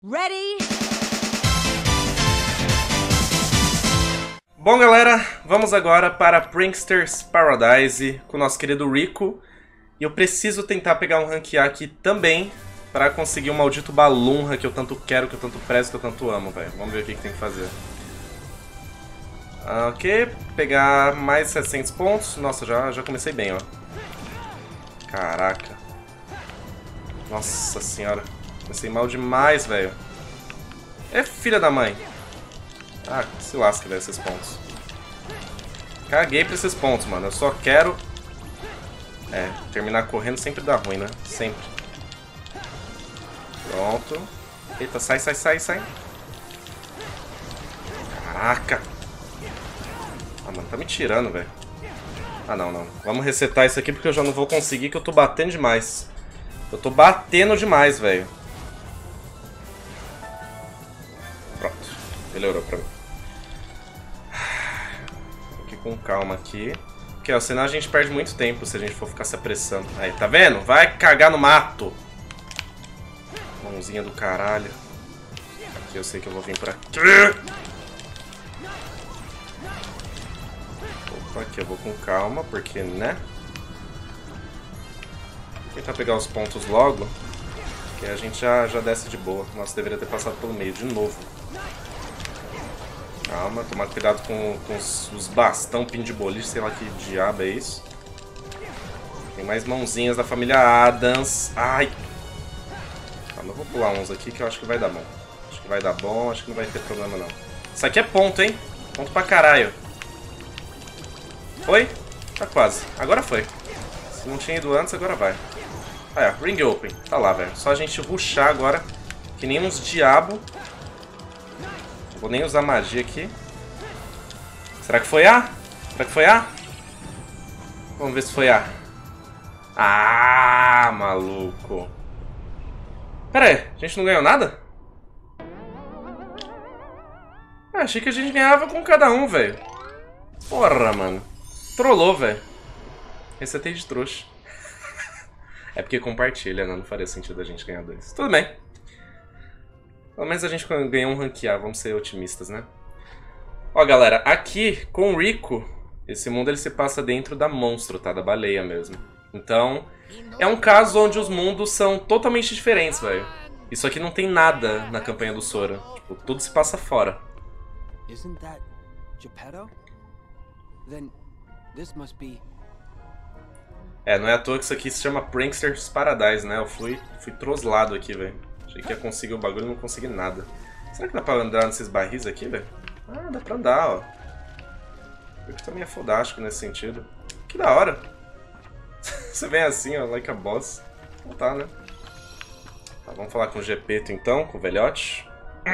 Ready? Bom, galera, vamos agora para Prankster's Paradise com o nosso querido Rico. E eu preciso tentar pegar um rank A aqui também para conseguir o maldito Balloonra que eu tanto quero, que eu tanto prezo, que eu tanto amo, velho. Vamos ver o que tem que fazer. Ok, pegar mais 700 pontos. Nossa, já comecei bem, ó. Caraca. Nossa senhora. Comecei mal demais, velho. É filha da mãe. Ah, se lasca, velho, esses pontos. Caguei pra esses pontos, mano. Eu só quero... terminar correndo sempre dá ruim, né? Sempre. Pronto. Eita, sai. Caraca. Ah, mano, tá me tirando, velho. Ah, não. Vamos resetar isso aqui porque eu já não vou conseguir, que eu tô batendo demais. Eu tô batendo demais, velho. Pronto. Melhorou pra mim. Aqui com calma aqui. Porque, ó, senão a gente perde muito tempo se a gente for ficar se apressando. Aí, tá vendo? Vai cagar no mato. Mãozinha do caralho. Aqui eu sei que eu vou vir por aqui. Opa, aqui eu vou com calma, porque, né? Vou tentar pegar os pontos logo. Que a gente já desce de boa. Nossa, deveria ter passado pelo meio de novo. Calma, tomar cuidado com os bastão, pin de boliche, sei lá que diabo é isso. Tem mais mãozinhas da família Adams. Ai! Calma, eu vou pular uns aqui que eu acho que vai dar bom. Acho que vai dar bom, acho que não vai ter problema não. Isso aqui é ponto, hein? Ponto pra caralho. Foi? Tá quase. Agora foi. Se não tinha ido antes, agora vai. Ah, é. Ring Open. Tá lá, velho. Só a gente rushar agora. Que nem uns diabo. Vou nem usar magia aqui. Será que foi A? Será que foi A? Vamos ver se foi A. Ah, maluco. Pera aí, a gente não ganhou nada? Ah, achei que a gente ganhava com cada um, velho. Porra, mano. Trollou, velho. Resetei de trouxa. É porque compartilha, né? Não faria sentido a gente ganhar dois. Tudo bem. Pelo menos a gente ganhou um rank A, vamos ser otimistas, né? Ó, galera, aqui com o Rico, esse mundo ele se passa dentro da monstro, tá? Da baleia mesmo. Então, é um caso onde os mundos são totalmente diferentes, velho. Isso aqui não tem nada na campanha do Sora. Tipo, tudo se passa fora. Isn't that Geppetto? Then this must be... Não é à toa que isso aqui se chama Prankster's Paradise, né? Eu fui troslado aqui, velho. Achei que ia conseguir o bagulho e não consegui nada. Será que dá pra andar nesses barris aqui, velho? Ah, dá pra andar, ó. Eu que também é fodástico nesse sentido. Que da hora. Você vem assim, ó, like a boss. Não tá, né? Tá, vamos falar com o Gepeto então, com o velhote.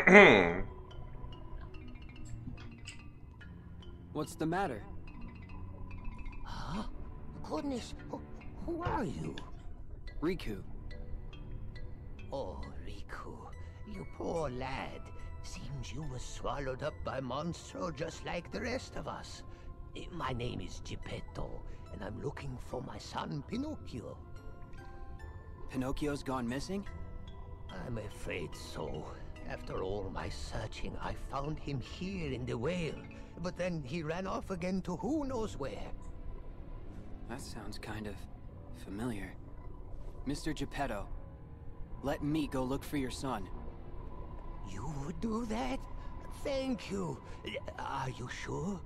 What's the matter? Huh? Goodness, who are you? Riku. Oh, Riku, you poor lad. Seems you were swallowed up by Monstro just like the rest of us. My name is Geppetto, and I'm looking for my son Pinocchio. Pinocchio's gone missing? I'm afraid so. After all my searching, I found him here in the whale, but then he ran off again to who knows where. That sounds kind of familiar. Mr. Geppetto, let me go look for your son. You would do that? Thank you. Are you sure?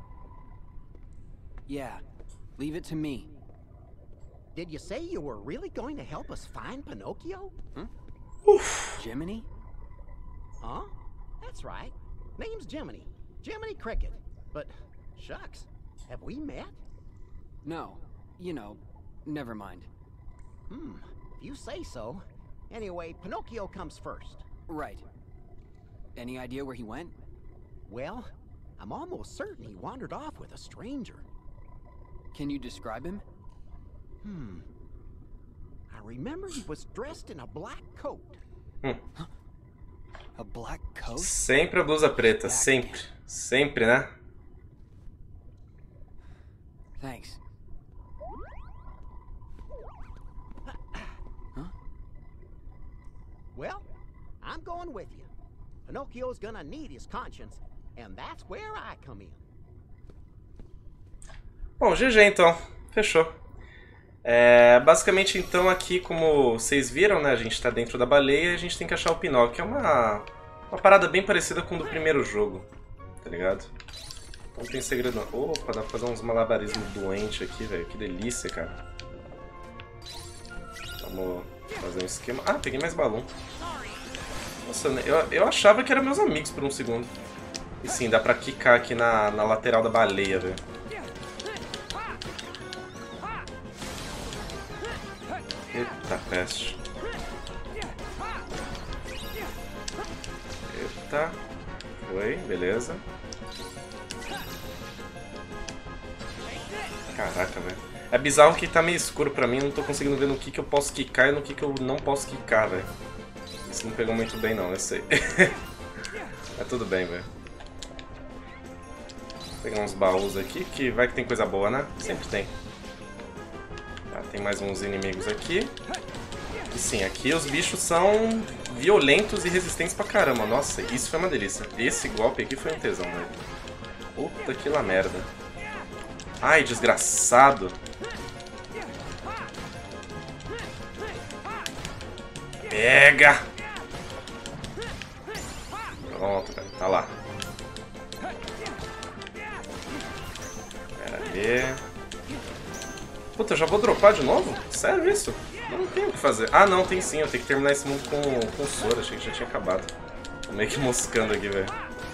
Yeah, leave it to me. Did you say you were really going to help us find Pinocchio? Jiminy? Huh? That's right. Name's Jiminy. Jiminy Cricket. But, shucks, have we met? No, you know, never mind. If you say so. Anyway, Pinocchio comes first. Right. Any idea where he went? Well, I'm almost certain he wandered off with a stranger. Can you describe him? I remember he was dressed in a black coat. A black coat? Sempre a blusa preta, sempre. Sempre, né? Thanks. Well, I'm I'm going with you. Pinocchio's gonna need his conscience, and that's where I come in. Bom, GG então. Fechou. Basicamente então aqui, como vocês viram, né, a gente tá dentro da baleia e a gente tem que achar o Pinóquio. É uma parada bem parecida com o do primeiro jogo, tá ligado? Não tem segredo não. Opa, dá pra fazer uns malabarismos doentes aqui, velho. Que delícia, cara. Vamos fazer um esquema. Ah, peguei mais balão. Nossa, eu achava que eram meus amigos por um segundo. E sim, dá pra quicar aqui na lateral da baleia, velho. Eita, peste. Eita. Foi, beleza. Caraca, velho. É bizarro que tá meio escuro pra mim, eu não tô conseguindo ver no que eu posso quicar e no que eu não posso quicar, velho. Isso não pegou muito bem não, eu sei. Mas tudo bem, velho. Vou pegar uns baús aqui, que vai que tem coisa boa, né? Sempre tem. Tá, tem mais uns inimigos aqui. E sim, aqui os bichos são violentos e resistentes pra caramba. Nossa, isso foi uma delícia. Esse golpe aqui foi um tesão, velho. Puta que lá merda. Ai, desgraçado. Pega! Pronto, cara. Tá lá. Pera aí. Puta, eu já vou dropar de novo? Sério isso? Eu não tenho o que fazer. Ah, não, tem sim. Eu tenho que terminar esse mundo com Sora. Achei que já tinha acabado. Tô meio que moscando aqui, velho.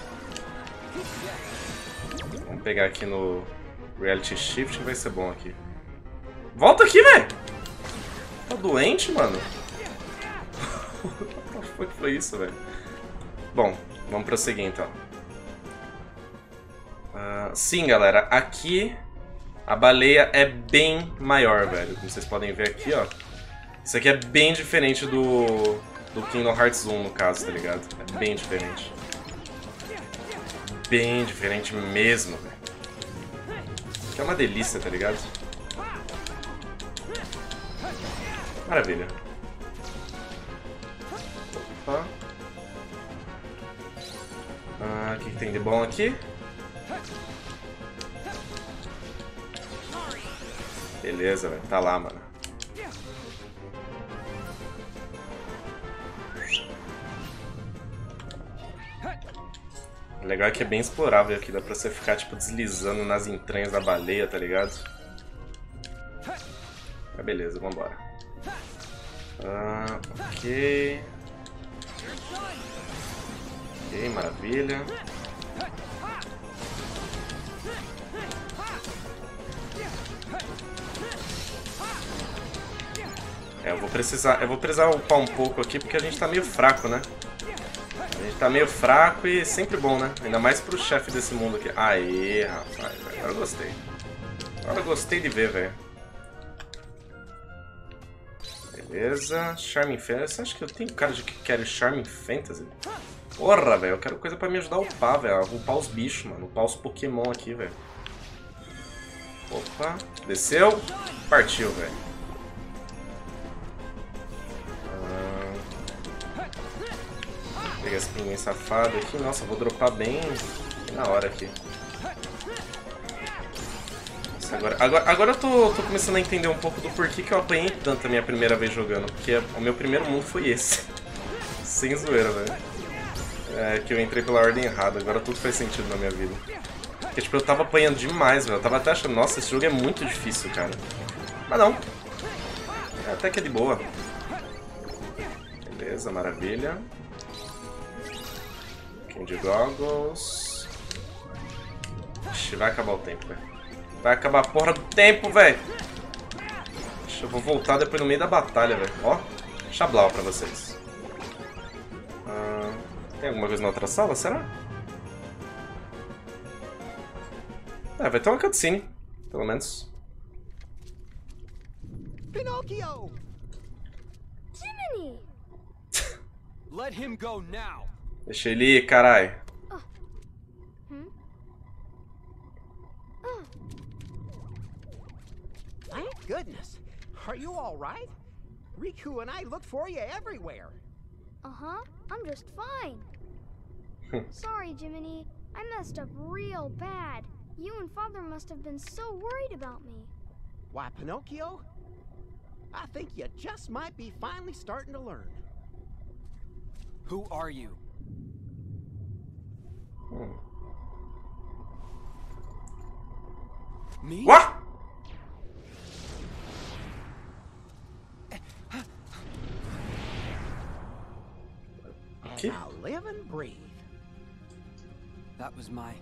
Vamos pegar aqui no Reality Shift, que vai ser bom aqui. Volta aqui, velho! Tá doente, mano? O que foi isso, velho? Bom, vamos prosseguir então. Sim, galera, aqui a baleia é bem maior, velho. Como vocês podem ver aqui, ó. Isso aqui é bem diferente do Kingdom Hearts 1, no caso, tá ligado? É bem diferente. Bem diferente mesmo, velho. Que é uma delícia, tá ligado? Maravilha. Opa. O que tem de bom aqui? Beleza, velho. Tá lá, mano. O legal é que é bem explorável aqui. Dá pra você ficar, tipo, deslizando nas entranhas da baleia, tá ligado? Mas beleza, vambora. Ok. Ok, maravilha. Eu vou precisar upar um pouco aqui porque a gente tá meio fraco, né? A gente tá meio fraco e sempre bom, né? Ainda mais pro chefe desse mundo aqui. Aê, rapaz, velho. Agora eu gostei. Agora eu gostei de ver, velho. Beleza. Charming Fantasy. Você acha que eu tenho cara de que quero Charming Fantasy? Porra, velho. Eu quero coisa pra me ajudar a upar, velho. Upar os bichos, mano. Upar os Pokémon aqui, velho. Opa. Desceu. Partiu, velho. Pegar esse pinguim safado aqui. Nossa, vou dropar bem na hora aqui. Nossa, agora eu tô começando a entender um pouco do porquê que eu apanhei tanto a minha primeira vez jogando. Porque o meu primeiro mundo foi esse. Sem zoeira, velho. É que eu entrei pela ordem errada. Agora tudo faz sentido na minha vida. Porque, tipo, eu tava apanhando demais, velho. Eu tava até achando, nossa, esse jogo é muito difícil, cara. Mas não. Até que é de boa. Beleza, maravilha. Candy Goggles. Ixi, vai acabar o tempo, velho. Vai acabar a porra do tempo, velho. Eu vou voltar depois no meio da batalha, velho. Ó, chablau pra vocês. Tem alguma coisa na outra sala, será? Vai ter uma cutscene, pelo menos. Pinocchio! Jiminy! Let him go now. Deixa ele ir, carai. Thank goodness. Are you all right? Riku and I looked for you everywhere. Uh-huh, I'm just fine. Sorry, Jiminy. I messed up real bad. You and Father must have been so worried about me. Why, Pinocchio? I think you just might be finally starting to learn. Who are you? Me? What? Que? Now live and breathe. That was my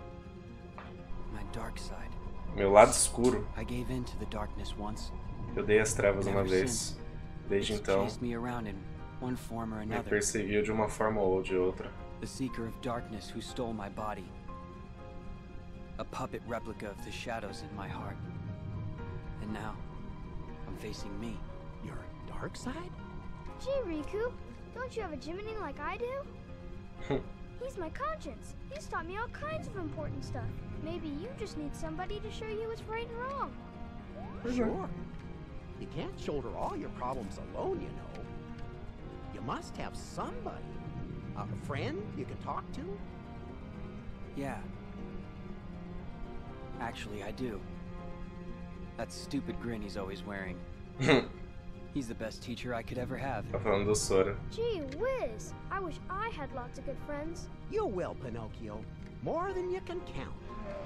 dark side. Meu lado escuro. I gave in to the darkness once. Eu dei as trevas uma Ever vez. since, Desde it's então, chased me around in one form or me another. perseguiu de uma forma ou de outra. The seeker of darkness who stole my body. A puppet replica of the shadows in my heart. And now, I'm facing me. Your dark side? Gee, Riku, don't you have a Jiminy like I do? He's my conscience. He's taught me all kinds of important stuff. Maybe you just need somebody to show you what's right and wrong. Sure. You can't shoulder all your problems alone, you know. You must have somebody. A friend you can talk to? Yeah. Actually, I do. That stupid grin he's always wearing. He's the best teacher I could ever have. Tá falando do Sora. Gee whiz, I wish I had lots of good friends. You will, Pinocchio. More than you can count.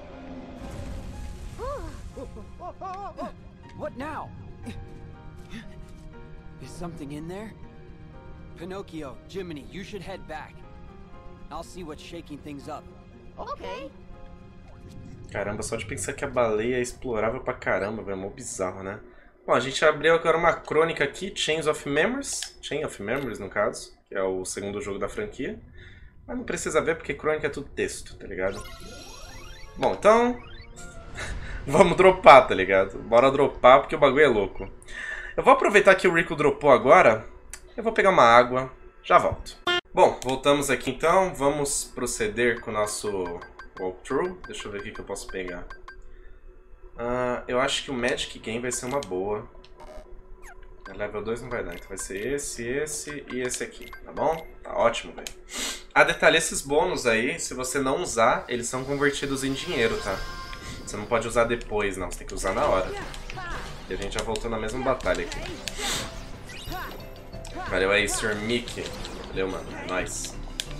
What now? Is something in there? Pinocchio, Jiminy, you should head back. I'll see what's shaking things up. Okay. Caramba, só de pensar que a baleia é explorável pra caramba, velho. É mó bizarro, né? Bom, a gente abriu agora uma crônica aqui, Chains of Memories. Chain of Memories, no caso. Que é o segundo jogo da franquia. Mas não precisa ver porque crônica é tudo texto, tá ligado? Bom, então... vamos dropar, tá ligado? Bora dropar porque o bagulho é louco. Eu vou aproveitar que o Riku dropou agora. Eu vou pegar uma água. Já volto. Bom, voltamos aqui então. Vamos proceder com o nosso walkthrough. Deixa eu ver o que eu posso pegar. Eu acho que o Magic Game vai ser uma boa. Level 2 não vai dar, então vai ser esse e esse aqui, tá bom? Tá ótimo, velho. Detalhe, esses bônus aí, se você não usar, eles são convertidos em dinheiro, tá? Você não pode usar depois, não. Você tem que usar na hora. E a gente já voltou na mesma batalha aqui. Valeu aí, Sr. Mickey. Valeu, mano. É nóis.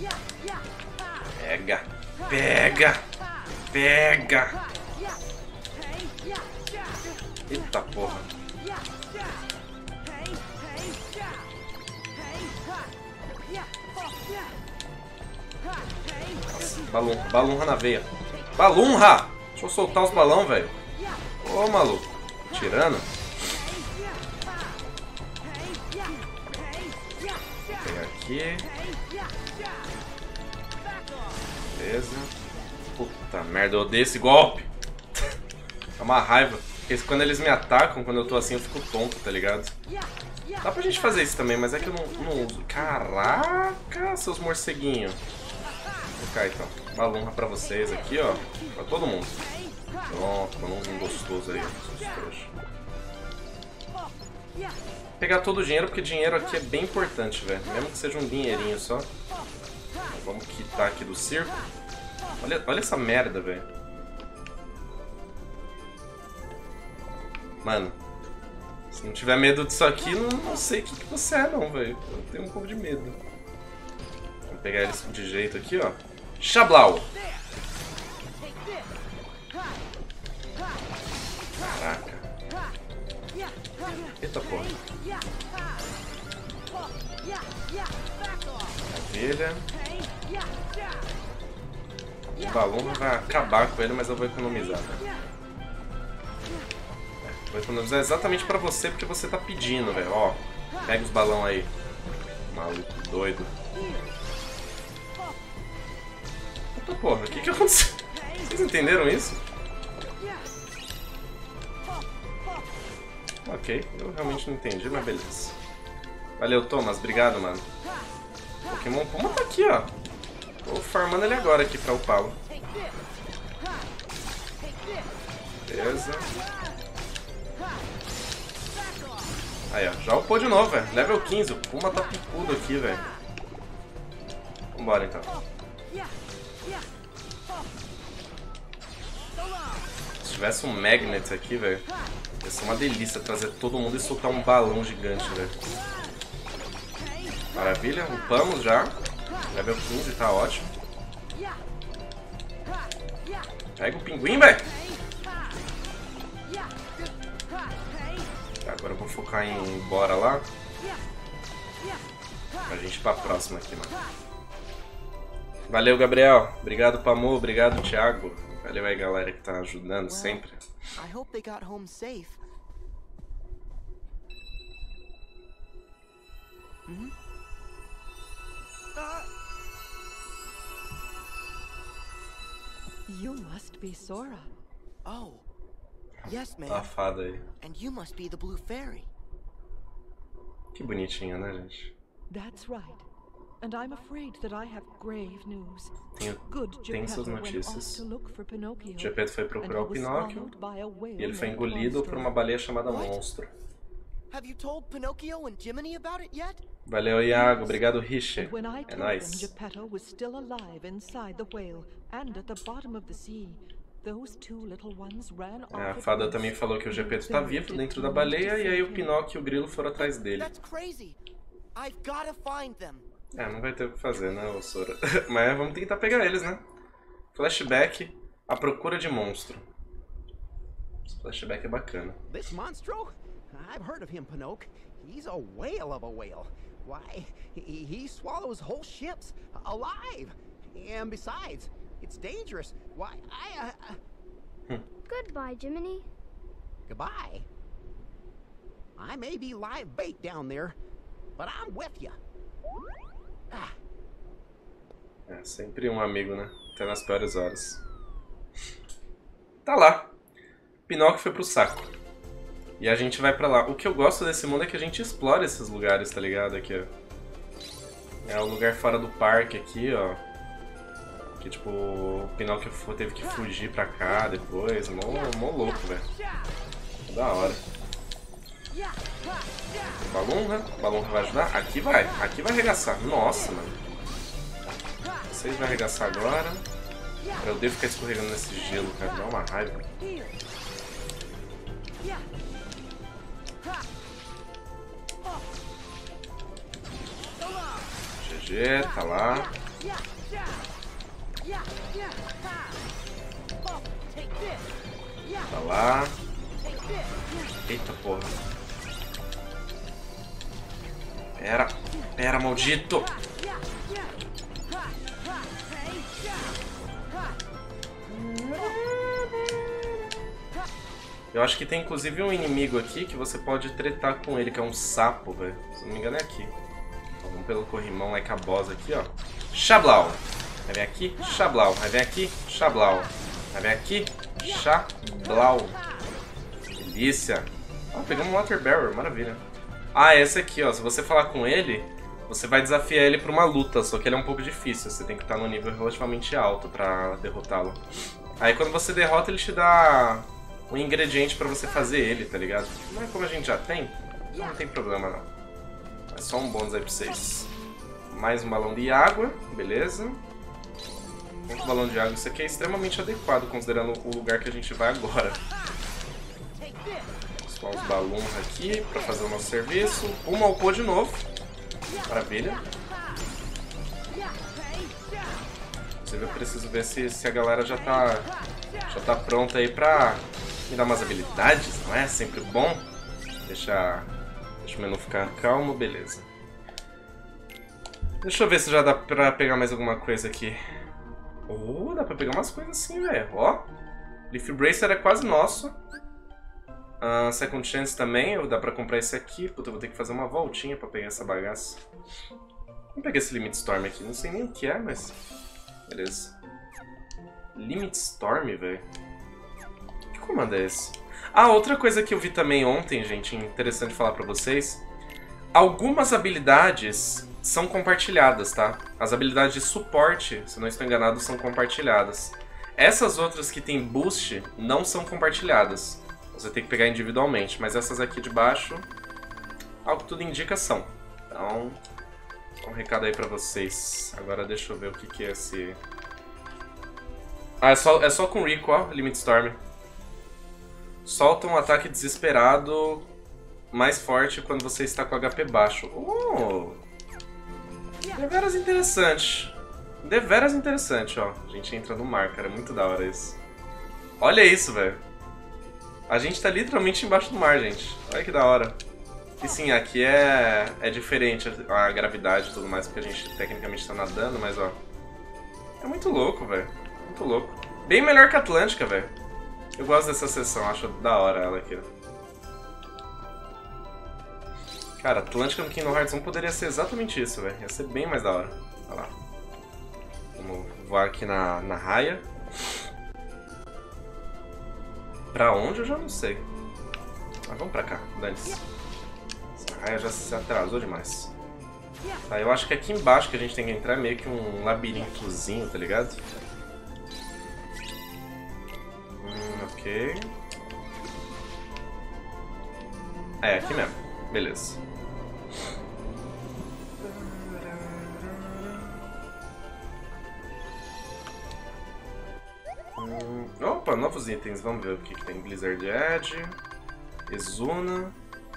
Pega. Pega. Pega. Eita porra. Nossa, balunra na veia. Balunra! Deixa eu soltar os balão, velho. Ô, maluco. Tirando. Vou pegar aqui. Beleza. Puta merda, eu odeio esse golpe. É uma raiva. Porque quando eles me atacam, quando eu tô assim, eu fico tonto, tá ligado? Dá pra gente fazer isso também, mas é que eu não uso. Caraca, seus morceguinhos. Vou cá então. Balunra pra vocês aqui, ó. Pra todo mundo. Pronto, balãozinho gostoso aí. Pegar todo o dinheiro, porque dinheiro aqui é bem importante, velho. Mesmo que seja um dinheirinho só. Vamos quitar aqui do circo. Olha essa merda, velho. Mano, se não tiver medo disso aqui, não sei o que você é não, velho. Eu tenho um pouco de medo. Vamos pegar eles de jeito aqui, ó. Xablau! Caraca. Eita porra. Maravilha. O balão vai acabar com ele, mas eu vou economizar, né? Vou economizar exatamente pra você, porque você tá pedindo, velho. Ó, pega os balão aí. Maluco, doido. Puta porra, o que aconteceu? Vocês entenderam isso? Ok, eu realmente não entendi, mas beleza. Valeu, Thomas, obrigado, mano. Pokémon Puma tá aqui, ó. Tô farmando ele agora aqui pra upá-lo. Beleza. Aí, ó, já upou de novo, velho. Level 15, o Puma tá picudo aqui, velho. Vambora então. Se tivesse um magnet aqui, velho, ia ser uma delícia trazer todo mundo e soltar um balão gigante, velho. Maravilha, upamos já. Level 15, tá ótimo. Pega o pinguim, velho. Tá, agora eu vou focar em ir embora lá. Pra gente ir pra próxima aqui, mano. Valeu, Gabriel. Obrigado, Pamu. Obrigado, Thiago. Valeu aí, galera que tá ajudando sempre. I hope they got home safe. You must be Sora. Oh. Yes, A ma'am. fada aí. And you must be the Blue Fairy. Que bonitinha, né, gente? That's right. And I'm afraid that I have grave news. Tem Good suas Geppetto went off notícias. to look for Pinocchio. Geppetto foi procurar o and he was Pinóquio swallowed by a whale e ele foi named engolido por Monstro. uma baleia chamada What? Monstro. Have you told Pinocchio and Jiminy about it yet? Valeu, Iago. Obrigado, Riche. And when I É told nóis. them Geppetto was still alive inside the whale and at the bottom of the sea, those two little ones ran off A at fada once. também falou que o Geppetto tá Very vivo dentro da determined baleia to e aí o save him. Pinóquio e o Grilo foram atrás dele. That's crazy. I've gotta find them. Não vai ter o que fazer, né, ô Sora? Mas vamos tentar pegar eles, né? Flashback, a procura de monstro. Esse flashback é bacana. This Monstro? I've heard of him, Pinocchio. He's a whale of a whale. Why, he swallows whole ships alive. And besides, it's dangerous. Why, Goodbye, Jiminy. Goodbye. I may be live bait down there, but I'm with you. Ah. É sempre um amigo, né? Até nas piores horas. Tá lá. Pinóquio foi pro saco. E a gente vai pra lá. O que eu gosto desse mundo é que a gente explora esses lugares, tá ligado? Aqui, ó. É o lugar fora do parque aqui, ó. Que tipo, o Pinóquio teve que fugir pra cá depois. Mó louco, velho. Da hora. O balão, né? O balão vai ajudar? Aqui vai arregaçar. Nossa, mano. Vocês vão arregaçar agora. Eu devo ficar escorregando nesse gelo, cara. Dá uma raiva. GG, tá lá. Tá lá. Eita porra. Pera, maldito. Eu acho que tem inclusive um inimigo aqui que você pode tretar com ele, que é um sapo, velho. Se não me engano é aqui. Então, vamos pelo corrimão like a boss aqui, ó. Xablau. Vai vir aqui, Xablau. Vai vir aqui, Xablau. Vai vir aqui, Xablau. Delícia. Ó, pegamos um Water Barrel, maravilha. Ah, esse aqui, ó. Se você falar com ele, você vai desafiar ele pra uma luta. Só que ele é um pouco difícil. Você tem que estar no nível relativamente alto pra derrotá-lo. Aí quando você derrota, ele te dá um ingrediente pra você fazer ele, tá ligado? Mas como a gente já tem, não tem problema não. É só um bônus aí pra vocês. Mais um balão de água, beleza. Um balão de água, isso aqui é extremamente adequado, considerando o lugar que a gente vai agora. Só os balões aqui pra fazer o nosso serviço. Uma upou de novo. Maravilha. Inclusive eu preciso ver se a galera já tá pronta aí pra me dar umas habilidades, não é? Sempre bom. Deixa o menu ficar calmo, beleza. Deixa eu ver se já dá pra pegar mais alguma coisa aqui. Oh, dá pra pegar umas coisas assim, velho. Ó, Leaf Bracer é quase nosso. Second Chance também, dá pra comprar esse aqui. Puta, eu vou ter que fazer uma voltinha pra pegar essa bagaça. Vamos pegar esse Limit Storm aqui, não sei nem o que é, mas... Beleza. Limit Storm, velho. Que comando é esse? Ah, outra coisa que eu vi também ontem, gente, interessante falar pra vocês. Algumas habilidades são compartilhadas, tá? As habilidades de suporte, se não estou enganado, são compartilhadas. Essas outras que tem boost não são compartilhadas. Você tem que pegar individualmente, mas essas aqui de baixo, ao que tudo indica, são. Então, Um recado aí pra vocês. Agora deixa eu ver o que é esse... Ah, é só com Riku, ó, Limit Storm. Solta um ataque desesperado mais forte quando você está com HP baixo. Deveras interessante. Deveras interessante, ó. A gente entra no mar, cara. É muito da hora isso. Olha isso, velho. A gente tá literalmente embaixo do mar, gente. Olha que da hora. E sim, aqui é diferente a gravidade e tudo mais, porque a gente tecnicamente tá nadando, mas ó... É muito louco, velho. Muito louco. Bem melhor que a Atlântica, velho. Eu gosto dessa seção, acho da hora ela aqui. Cara, Atlântica no Kingdom Hearts 1 poderia ser exatamente isso, velho. Ia ser bem mais da hora. Olha lá. Vamos voar aqui na raia. Pra onde eu já não sei. Mas vamos pra cá, dane-se. Essa raia já se atrasou demais. Tá, eu acho que aqui embaixo que a gente tem que entrar é meio que um labirintozinho, tá ligado? Ok. É, aqui mesmo. Beleza. Opa, novos itens. Vamos ver o que tem. Blizzard Edge, Izuna,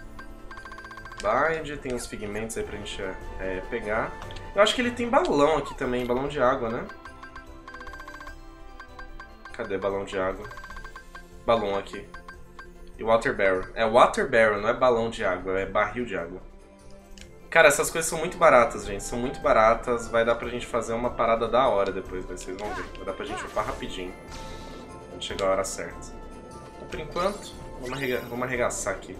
Bind, tem uns pigmentos aí pra gente pegar. Eu acho que ele tem balão aqui também, balão de água, né? Cadê balão de água? Balão aqui. E Water Barrel. É Water Barrel, não é balão de água, é barril de água. Cara, essas coisas são muito baratas, gente. São muito baratas. Vai dar pra gente fazer uma parada da hora depois, vocês vão ver. Vai dar pra gente upar rapidinho. Quando chegar a hora certa. Então, por enquanto, vamos arregaçar aqui.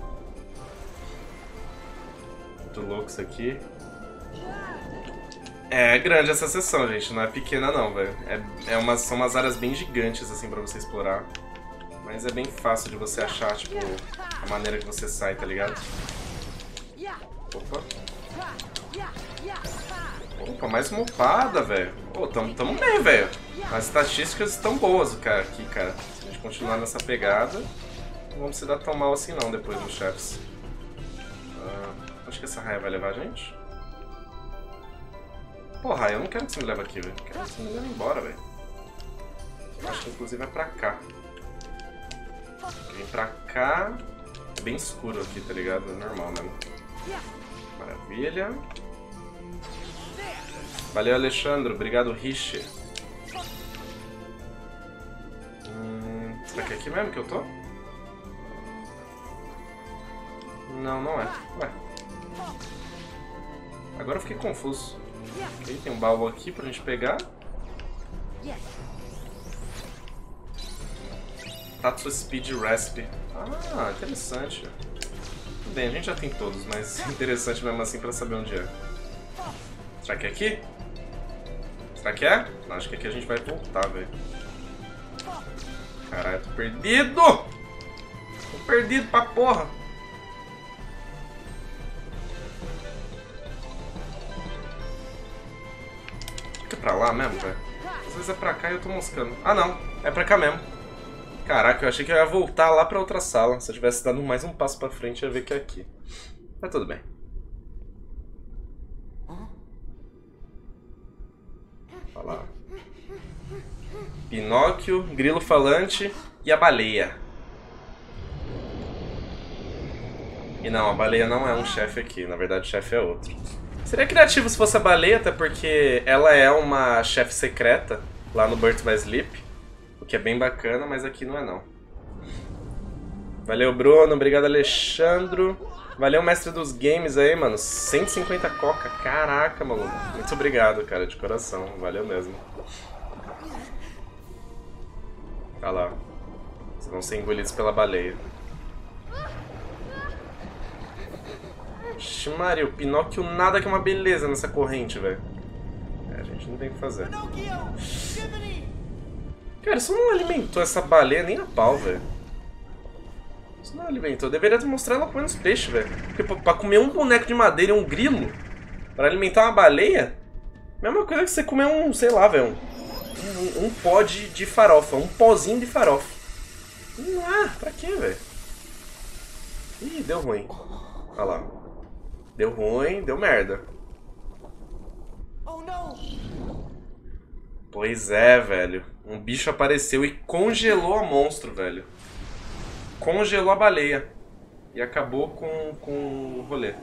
Muito louco isso aqui. É grande essa seção, gente. Não é pequena não, velho. São umas áreas bem gigantes, assim, pra você explorar. Mas é bem fácil de você achar, tipo, a maneira que você sai, tá ligado? Opa. Opa, mais uma upada, velho. Pô, tamo bem, velho. As estatísticas estão boas, cara, aqui, cara. Se a gente continuar nessa pegada, não vamos se dar tão mal assim não depois dos chefes. Acho que essa raia vai levar a gente. Pô, raia, eu não quero que você me leve aqui, velho. Eu quero que você me leve embora, velho. Eu acho que inclusive é pra cá. Vem pra cá. É bem escuro aqui, tá ligado? É normal mesmo. Maravilha. Valeu, Alexandre. Obrigado, Rishi. Será que é aqui mesmo que eu tô? Não, não é. Ué. Agora eu fiquei confuso. Ok, tem um baú aqui pra gente pegar. Tatsu Speed Rasp. Ah, interessante. Tudo bem, a gente já tem todos, mas interessante mesmo assim pra saber onde é. Será que é aqui? Será que é? Não, acho que aqui a gente vai voltar, velho. Caralho, tô perdido! Tô perdido pra porra! Fica pra lá mesmo, velho? Às vezes é pra cá e eu tô moscando. Ah, não. É pra cá mesmo. Caraca, eu achei que eu ia voltar lá pra outra sala. Se eu tivesse dado mais um passo pra frente, eu ia ver que é aqui. Mas tudo bem. Olha lá. Pinóquio, Grilo Falante e a Baleia. E não, a Baleia não é um chefe aqui. Na verdade, o chefe é outro. Seria criativo se fosse a Baleia, até porque ela é uma chefe secreta lá no Birth by Sleep. O que é bem bacana, mas aqui não é não. Valeu, Bruno. Obrigado, Alexandro. Valeu, mestre dos games aí, mano. 150 coca. Caraca, maluco. Muito obrigado, cara, de coração. Valeu mesmo. Olha lá. Vocês vão ser engolidos pela baleia. Ixi, Maria, o Pinóquio nada que uma beleza nessa corrente, velho. A gente não tem o que fazer. Cara, isso não alimentou essa baleia nem a pau, velho. Isso não alimentou. Eu deveria mostrar ela comendo os peixes, velho. Porque pra comer um boneco de madeira e um grilo, pra alimentar uma baleia, mesma coisa que você comer um, sei lá, velho, um pó de farofa, um pozinho de farofa. Pra quê, velho? Ih, deu ruim. Olha lá. Deu ruim, deu merda. Oh no! Pois é, velho. Um bicho apareceu e congelou a monstro, velho. Congelou a baleia. E acabou com o rolê.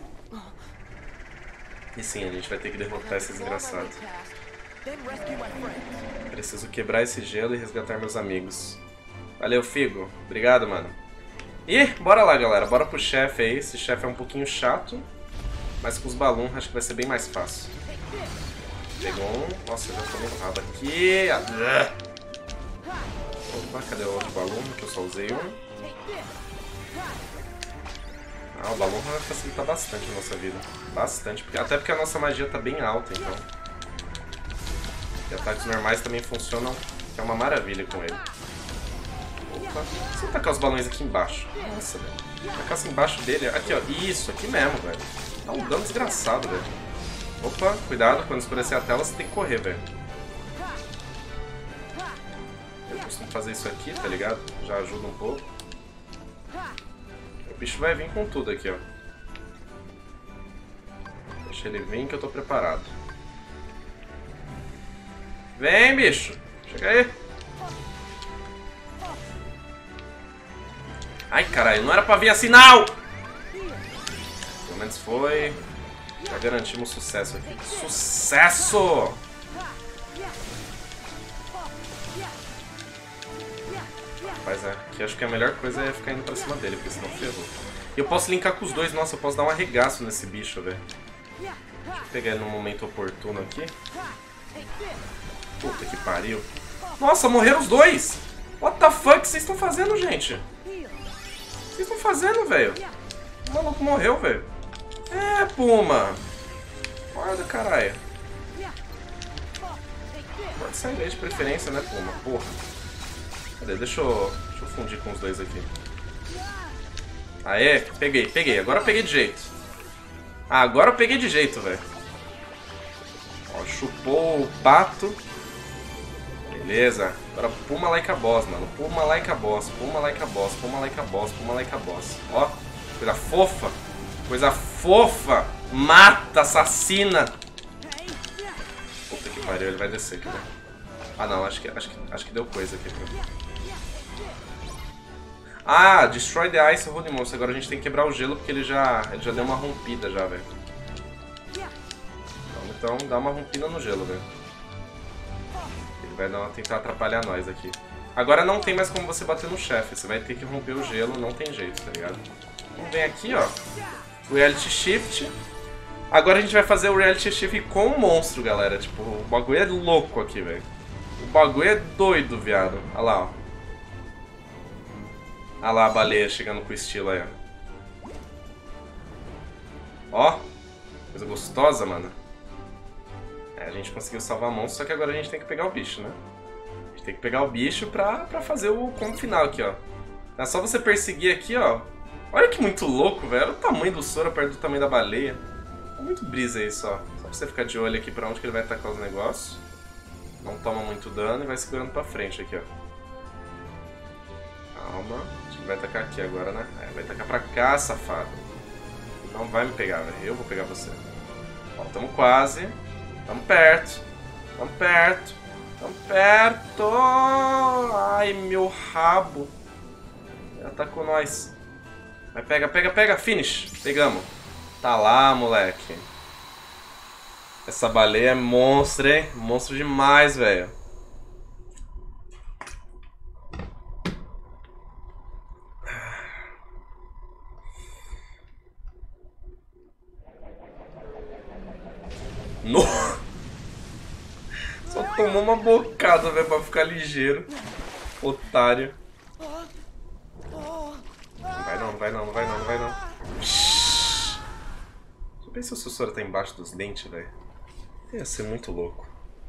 E sim, a gente vai ter que derrotar esse desgraçado. Then rescue my friends. Preciso quebrar esse gelo e resgatar meus amigos. Valeu, Figo. Obrigado, mano. E bora lá, galera. Bora pro chefe aí. Esse chefe é um pouquinho chato. Mas com os balões acho que vai ser bem mais fácil. Pegou um. Nossa, já tomei um rabo aqui. Opa, cadê o outro balão? Que eu só usei um. Ah, o balão vai facilitar bastante a nossa vida. Bastante. Até porque a nossa magia tá bem alta, então. E ataques normais também funcionam. Que é uma maravilha com ele. Opa. Se eu tacar os balões aqui embaixo. Nossa, velho. Tacasse embaixo dele. Aqui, ó. Isso, aqui mesmo, velho. Dá um dano desgraçado, velho. Opa, cuidado. Quando escurecer a tela, você tem que correr, velho. Eu costumo fazer isso aqui, tá ligado? Já ajuda um pouco. O bicho vai vir com tudo aqui, ó. Deixa ele vir que eu tô preparado. Vem, bicho! Chega aí! Ai, caralho, não era pra vir assim, não! Pelo menos foi. Já garantimos sucesso aqui. Sucesso! Rapaz, aqui acho que a melhor coisa é ficar indo pra cima dele, porque senão ferrou. E eu posso linkar com os dois. Nossa, eu posso dar um arregaço nesse bicho, velho. Deixa eu pegar ele no momento oportuno aqui. Puta que pariu. Nossa, morreram os dois! What the fuck vocês estão fazendo, gente? Vocês estão fazendo, velho? O maluco morreu, velho. É, Puma. Guarda, caralho. Pode sair daí de preferência, né, Puma? Porra. Cadê? Deixa eu fundir com os dois aqui. Aê, peguei. Agora eu peguei de jeito. Ah, agora eu peguei de jeito, velho. Ó, chupou o pato. Beleza. Agora Puma like a boss, mano. Puma like a boss. Puma like a boss. Puma like a boss. Puma like a boss. Ó, coisa fofa. Coisa fofa. Mata, assassina. Puta que pariu, ele vai descer aqui, velho. Ah, não, acho que deu coisa aqui. Ah, Destroy the Ice Holy Monster. Agora a gente tem que quebrar o gelo porque ele já deu uma rompida já, velho. Então dá uma rompida no gelo, velho. Ele vai tentar atrapalhar nós aqui. Agora não tem mais como você bater no chefe. Você vai ter que romper o gelo, não tem jeito, tá ligado? Então vem aqui, ó. Reality Shift. Agora a gente vai fazer o Reality Shift com o monstro, galera. Tipo, o bagulho é louco aqui, velho. O bagulho é doido, viado. Olha lá, ó. Olha lá a baleia chegando com estilo aí, ó. Ó. Coisa gostosa, mano. É, a gente conseguiu salvar o monstro, só que agora a gente tem que pegar o bicho, né? A gente tem que pegar o bicho pra fazer o combo final aqui, ó. É só você perseguir aqui, ó. Olha que muito louco, velho. Olha o tamanho do Sora perto do tamanho da baleia. É muito brisa isso, ó. Só pra você ficar de olho aqui pra onde que ele vai atacar os negócios. Não toma muito dano e vai segurando pra frente aqui, ó. Calma. Acho que vai atacar aqui agora, né? É, vai atacar pra cá, safado. Não vai me pegar, velho. Eu vou pegar você. Ó, tamo quase. Tamo perto. Tamo perto. Tamo perto. Ai, meu rabo. Ele atacou nós. Vai, pega. Finish. Pegamos. Tá lá, moleque. Essa baleia é monstro, hein? Monstro demais, velho. No... Só tomou uma bocada, velho, pra ficar ligeiro. Otário. Não vai não. Deixa eu ver se o Sora tá embaixo dos dentes, velho. Ia ser muito louco.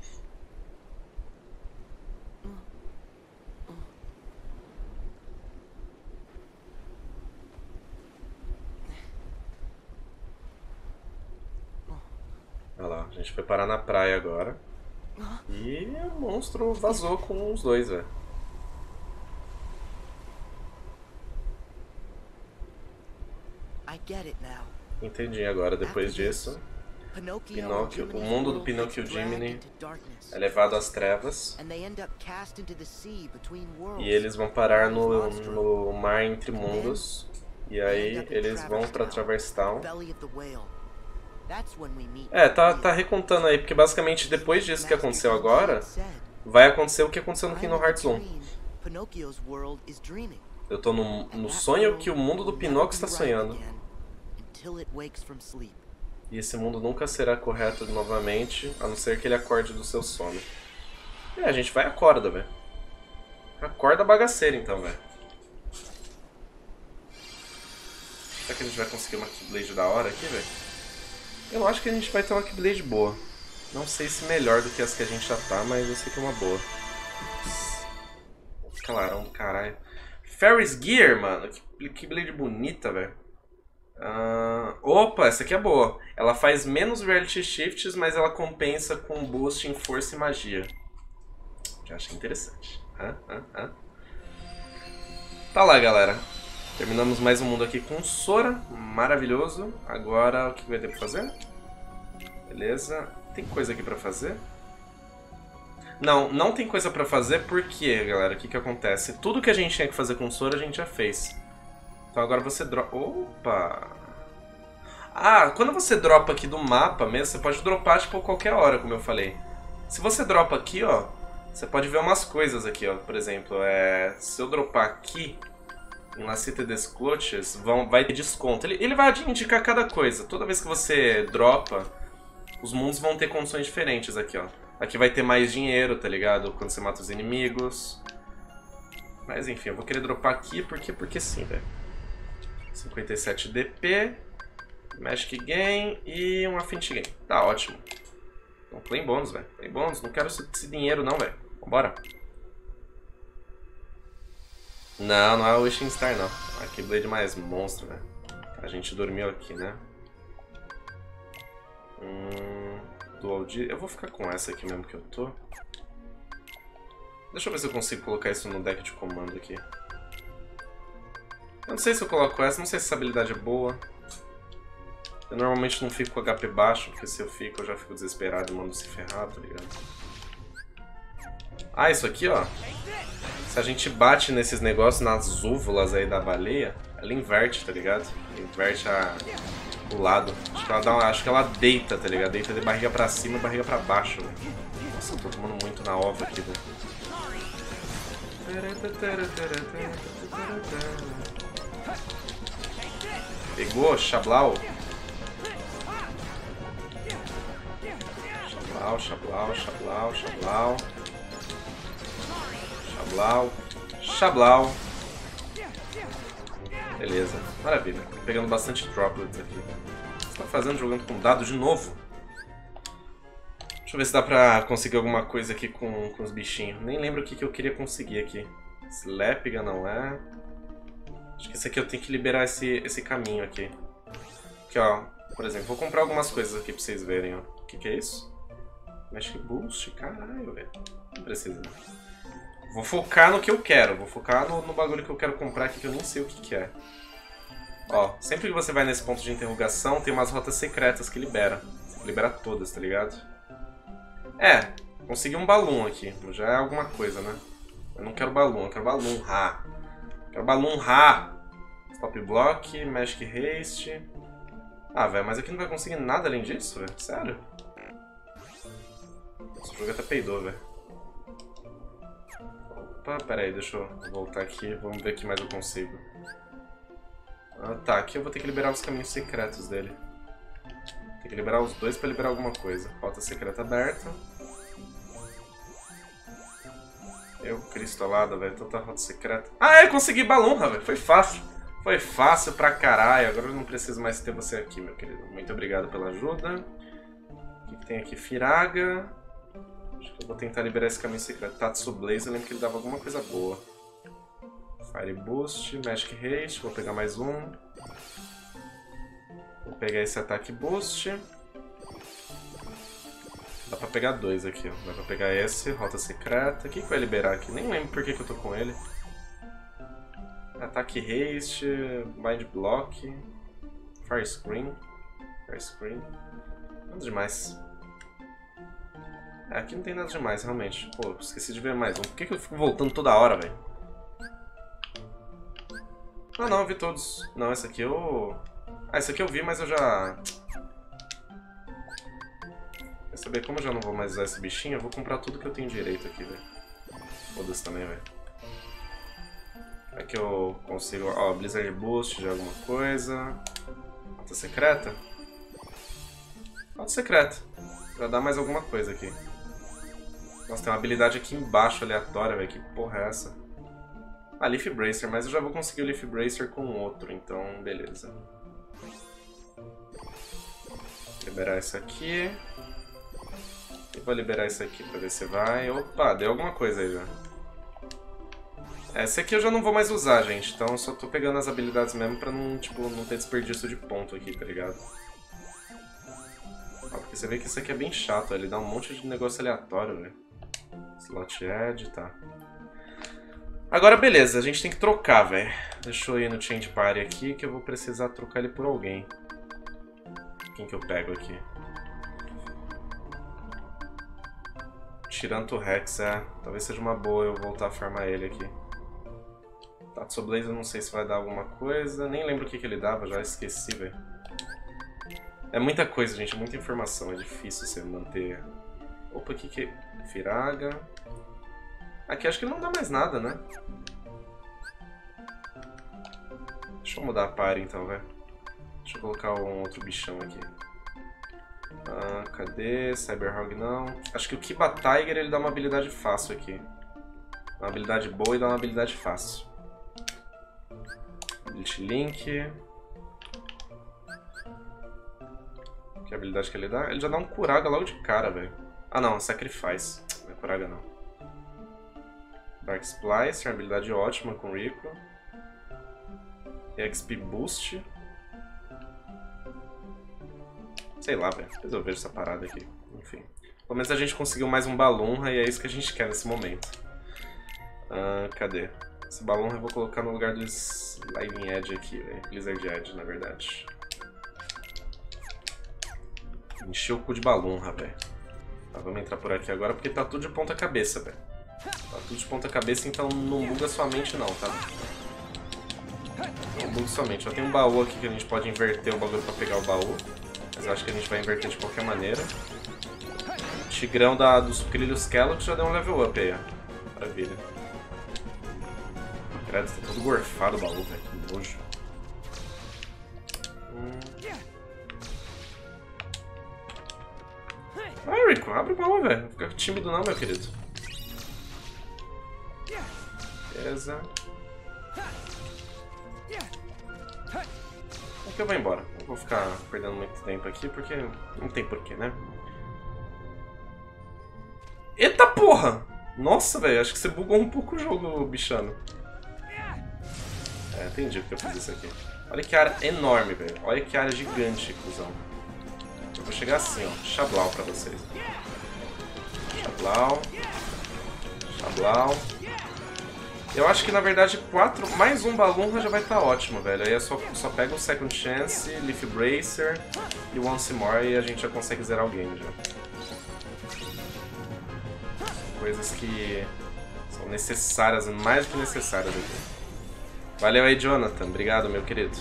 Olha lá, a gente foi parar na praia agora. E o monstro vazou com os dois, velho. I get it now. Entendi agora, depois disso. Pinóquio, o mundo do Pinóquio Jiminy é levado às trevas. E eles vão parar no mar entre mundos. E aí eles vão pra Traverse Town. Tá recontando aí, porque basicamente depois disso que aconteceu agora, vai acontecer o que aconteceu no Kingdom Hearts 1. Eu tô no sonho que o mundo do Pinóquio está sonhando. E esse mundo nunca será correto novamente, a não ser que ele acorde do seu sono. A gente vai e acorda, velho. Acorda bagaceira então, velho. Será que a gente vai conseguir uma Keyblade da hora aqui, velho? Eu acho que a gente vai ter uma Keyblade boa. Não sei se melhor do que as que a gente já tá, mas eu sei que é uma boa. Calarão do caralho. Ferris Gear, mano. Que Keyblade bonita, velho. Opa, essa aqui é boa. Ela faz menos Reality Shifts, mas ela compensa com boost em força e magia. Já achei interessante. Tá lá, galera. Terminamos mais um mundo aqui com Sora. Maravilhoso. Agora, o que vai ter pra fazer? Beleza. Tem coisa aqui pra fazer? Não, não tem coisa pra fazer porque, galera, o que acontece? Tudo que a gente tinha que fazer com Sora, a gente já fez. Então agora você dropa... Opa! Ah, quando você dropa aqui do mapa mesmo, você pode dropar, tipo, qualquer hora, como eu falei. Se você dropa aqui, ó, você pode ver umas coisas aqui, ó. Por exemplo, se eu dropar aqui, na City des Cloches, vai ter desconto. Ele vai indicar cada coisa. Toda vez que você dropa, os mundos vão ter condições diferentes aqui, ó. Aqui vai ter mais dinheiro, tá ligado? Quando você mata os inimigos. Mas enfim, eu vou querer dropar aqui porque sim, velho. 57 DP, Magic Game e um Affinity Game. Tá ótimo. Então, play bônus, velho. Play bônus. Não quero esse dinheiro não, velho. Vambora. Não é o Wishing Star, não. A Keyblade mais monstro, velho. A gente dormiu aqui, né? Dual D. Eu vou ficar com essa aqui mesmo que eu tô. Deixa eu ver se eu consigo colocar isso no deck de comando aqui. Eu não sei se eu coloco essa, não sei se essa habilidade é boa. Eu normalmente não fico com HP baixo, porque se eu fico, eu já fico desesperado e mando se ferrar, tá ligado? Ah, isso aqui, ó. Se a gente bate nesses negócios, nas úvulas aí da baleia, ela inverte, tá ligado? Inverte o lado. Acho que ela deita, tá ligado? Deita de barriga pra cima e barriga pra baixo, velho. Nossa, eu tô tomando muito na ova aqui, velho. Pegou, Xablau. Xablau. Beleza, maravilha. Tô pegando bastante droplets aqui. O que você tá fazendo jogando com dado de novo? Deixa eu ver se dá pra conseguir alguma coisa aqui com os bichinhos. Nem lembro o que eu queria conseguir aqui. Slapga não é. Acho que esse aqui eu tenho que liberar esse caminho aqui. Aqui, ó. Por exemplo, vou comprar algumas coisas aqui pra vocês verem, ó. O que é isso? Magic Boost? Caralho, velho. Não precisa. Vou focar no que eu quero. Vou focar no bagulho que eu quero comprar aqui, que eu nem sei o que é. Ó, sempre que você vai nesse ponto de interrogação, tem umas rotas secretas que libera. Você tem que liberar todas, tá ligado? Consegui um balão aqui. Já é alguma coisa, né? Eu não quero balão, eu quero balão Ra. Quero balão Ra. Stop Block, Magic Haste. Ah, velho, mas aqui não vai conseguir nada além disso, velho? Sério? Esse jogo até peidou, velho. Opa, pera aí, deixa eu voltar aqui. Vamos ver o que mais eu consigo. Ah, tá, aqui eu vou ter que liberar os caminhos secretos dele. Tem que liberar os dois pra liberar alguma coisa. Rota secreta aberta. Cristolada, velho. Tanta rota secreta. Ah, eu consegui balonra, velho. Foi fácil. Foi fácil pra caralho. Agora eu não preciso mais ter você aqui, meu querido. Muito obrigado pela ajuda. O que tem aqui? Firaga. Acho que eu vou tentar liberar esse caminho secreto. Tatsu Blaze, eu lembro que ele dava alguma coisa boa. Fire Boost, Magic Haste. Vou pegar mais um. Vou pegar esse ataque Boost. Dá pra pegar dois aqui, ó. Dá pra pegar esse, Rota Secreta. O que vai liberar aqui? Nem lembro por que eu tô com ele. Ataque Haste, Mind Block, Fire Screen. Nada demais. Aqui não tem nada demais, realmente. Pô, esqueci de ver mais um. Por que eu fico voltando toda hora, velho? Ah, não, eu vi todos. Não, esse aqui eu... Ah, esse aqui eu vi, mas eu já... Quer saber, como eu já não vou mais usar esse bichinho, eu vou comprar tudo que eu tenho direito aqui, velho. Foda-se também, velho. Aqui eu consigo... Ó, Blizzard Boost de alguma coisa. Nota secreta. Nota secreta. Já dá mais alguma coisa aqui. Nossa, tem uma habilidade aqui embaixo aleatória, velho. Que porra é essa? Ah, Leaf Bracer, mas eu já vou conseguir o Leaf Bracer com outro, então beleza. Liberar isso aqui. E vou liberar isso aqui pra ver se vai. Opa, deu alguma coisa aí já. Esse aqui eu já não vou mais usar, gente. Então eu só tô pegando as habilidades mesmo pra não, tipo, não ter desperdício de ponto aqui, tá ligado? Ó, porque você vê que isso aqui é bem chato, ele dá um monte de negócio aleatório, velho. Slot Edge, tá. Agora beleza, a gente tem que trocar, velho. Deixa eu ir no Change Party aqui que eu vou precisar trocar ele por alguém. Quem que eu pego aqui? Tiranto Rex, talvez seja uma boa eu voltar a farmar ele aqui. Tatsu Blaze eu não sei se vai dar alguma coisa. Nem lembro o que ele dava, já esqueci, velho. É muita coisa, gente, muita informação. É difícil você manter... Opa, aqui que... Firaga... Aqui acho que não dá mais nada, né? Deixa eu mudar a party então, velho. Deixa eu colocar um outro bichão aqui. Ah, cadê? Cyberhog não. Acho que o Kiba Tiger ele dá uma habilidade fácil aqui. Uma habilidade boa e dá uma habilidade fácil. Ability Link. Que habilidade que ele dá? Ele já dá um Curaga logo de cara, velho. Ah não, Sacrifice. Não é Curaga não. Dark Splicer, uma habilidade ótima com Rico. XP Boost. Sei lá, velho. Depois eu vejo essa parada aqui. Enfim. Pelo menos a gente conseguiu mais um Balloonra e é isso que a gente quer nesse momento. Cadê? Esse Balloonra eu vou colocar no lugar do Lightning Edge aqui, velho. Blizzard Edge, na verdade. Encheu o cu de Balloonra, velho. Tá, vamos entrar por aqui agora porque tá tudo de ponta cabeça, velho. Tá tudo de ponta cabeça, então não buga sua mente não, tá? Não buga sua mente. Ó, tem um baú aqui que a gente pode inverter o bagulho pra pegar o baú. Mas eu acho que a gente vai inverter de qualquer maneira. O Tigrão dos Sucrilhos Kellogg já deu um level up aí, ó. Maravilha. Credo, tá todo gorfado o baú, velho. Que nojo. Vai, Rico, abre o baú, velho. Não fica tímido não, meu querido. Beleza. Aqui eu vou embora. Não vou ficar perdendo muito tempo aqui, porque não tem porquê, né? Eita porra! Nossa, velho, acho que você bugou um pouco o jogo, bichano. É, entendi porque eu fiz isso aqui. Olha que área enorme, velho. Olha que área gigante, cuzão. Eu vou chegar assim, ó. Xablau pra vocês. Xablau. Xablau. Eu acho que na verdade mais um Balloonra já vai estar ótimo, velho. Aí eu só pego o Second Chance, Leaf Bracer e Once More e a gente já consegue zerar o game já. Coisas que são necessárias, mais do que necessárias aqui. Valeu aí, Jonathan. Obrigado, meu querido.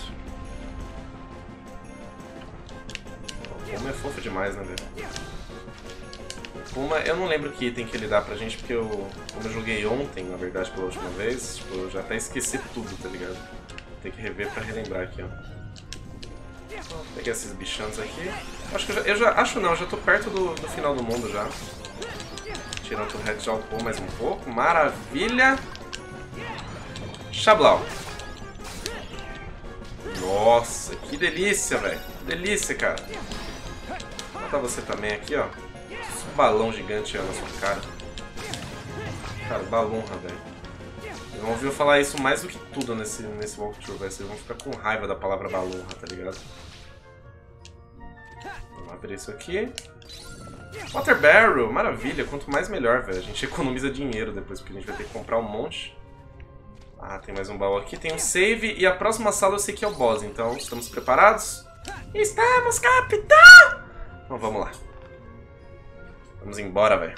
O Puma é fofo demais, né, velho? Puma, eu não lembro que item que ele dá pra gente, porque como eu joguei ontem, na verdade, pela última vez, tipo, eu já até esqueci tudo, tá ligado? Tem que rever pra relembrar aqui, ó. Peguei esses bichãos aqui. Acho que eu já tô perto do final do mundo já. Tirando o Red já upou mais um pouco. Maravilha! Xablau. Nossa, que delícia, velho. Delícia, cara. Vou matar você também aqui, ó. Um balão gigante ó, na sua cara. Cara, Balloonra, velho. Vocês vão ouvir eu falar isso mais do que tudo nesse walkthrough, velho. Vocês vão ficar com raiva da palavra Balloonra, tá ligado? Vamos abrir isso aqui. Water Barrel, maravilha. Quanto mais melhor, velho. A gente economiza dinheiro depois, porque a gente vai ter que comprar um monte. Ah, tem mais um baú aqui. Tem um save e a próxima sala eu sei que é o boss, então estamos preparados? Estamos, capitão! Então vamos lá. Vamos embora, velho.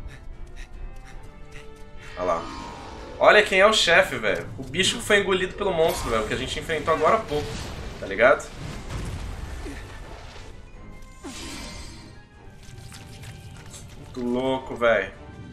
Olha lá. Olha quem é o chefe, velho. O bicho que foi engolido pelo monstro, velho. Que a gente enfrentou agora há pouco. Tá ligado? Muito louco, velho.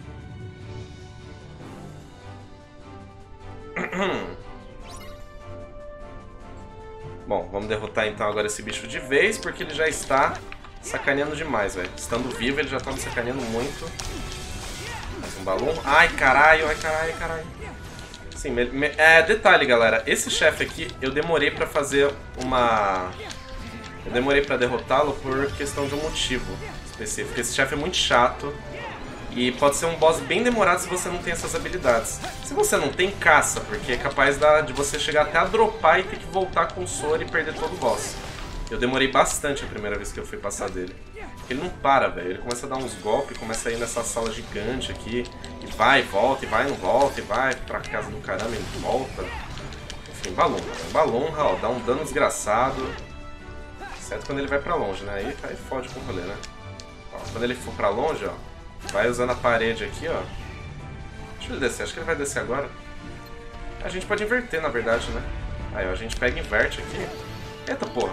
Bom, vamos derrotar então agora esse bicho de vez, porque ele já está sacaneando demais, velho. Estando vivo, ele já tá me sacaneando muito. Mais um balão. Ai, caralho, ai, caralho, caralho. Sim, detalhe, galera. Esse chefe aqui, eu demorei pra fazer uma... Eu demorei pra derrotá-lo por questão de um motivo específico. Esse chefe é muito chato. E pode ser um boss bem demorado se você não tem essas habilidades. Se você não tem, caça, porque é capaz de você chegar até a dropar e ter que voltar com o Sora e perder todo o boss. Eu demorei bastante a primeira vez que eu fui passar dele. Porque ele não para, velho. Ele começa a dar uns golpes, começa a ir nessa sala gigante aqui. E vai, volta, e vai, não volta, e vai pra casa do caramba, e volta. Enfim, Balloon. Balloon, ó, dá um dano desgraçado. Exceto quando ele vai pra longe, né? Aí fode com o rolê, né? Ó, quando ele for pra longe, ó. Vai usando a parede aqui, ó. Deixa ele descer, acho que ele vai descer agora. A gente pode inverter, na verdade, né? Aí, ó, a gente pega e inverte aqui. Eita, porra.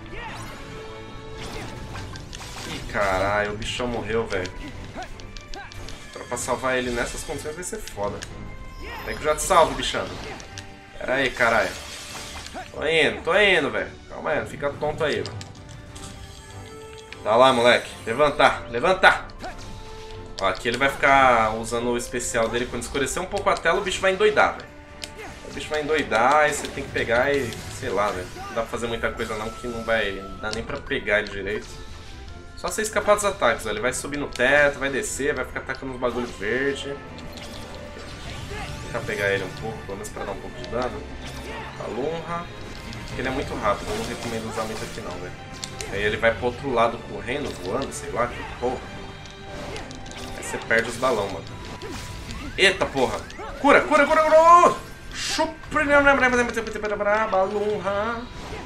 Ih, caralho, o bichão morreu, velho. Pra salvar ele nessas condições vai ser foda. Tem que eu já te salvo, bichão. Pera aí, caralho. Tô indo, velho. Calma aí, não fica tonto aí, velho. Tá lá, moleque. Levantar, levantar. Ó, aqui ele vai ficar usando o especial dele. Quando escurecer um pouco a tela, o bicho vai endoidar, velho. O bicho vai endoidar e você tem que pegar e... sei lá, velho. Não dá pra fazer muita coisa não, que não vai... não dá nem pra pegar ele direito. Só você escapar dos ataques, ó. Ele vai subir no teto, vai descer, vai ficar atacando os bagulho verde. Vou tentar pegar ele um pouco, pelo menos pra dar um pouco de dano. Balunra. Porque ele é muito rápido, eu não recomendo usar muito aqui não, velho. Aí ele vai pro outro lado correndo, voando, sei lá, que porra. Você perde os balão, mano. Eita, porra. Cura, cura, cura, cura. Balunra.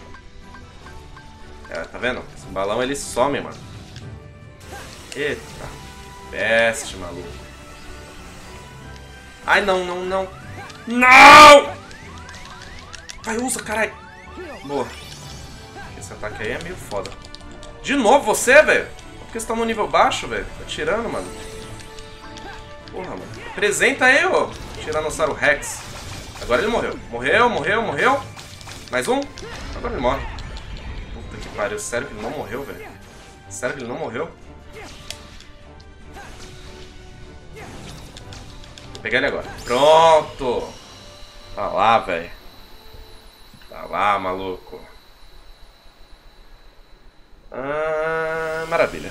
É, tá vendo? Esse balão, ele some, mano. Eita. Peste, maluco. Ai, não, não, não. Não! Vai, usa, caralho. Boa. Esse ataque aí é meio foda. De novo você, velho? Porque você tá no nível baixo, velho. Tá tirando, mano. Porra, mano. Apresenta aí, ô Tiranossauro Rex. Agora ele morreu. Morreu, morreu, morreu. Mais um. Agora ele morre. Puta que pariu. Sério que ele não morreu, velho? Sério que ele não morreu? Vou pegar ele agora. Pronto. Tá lá, velho. Tá lá, maluco. Ah, maravilha.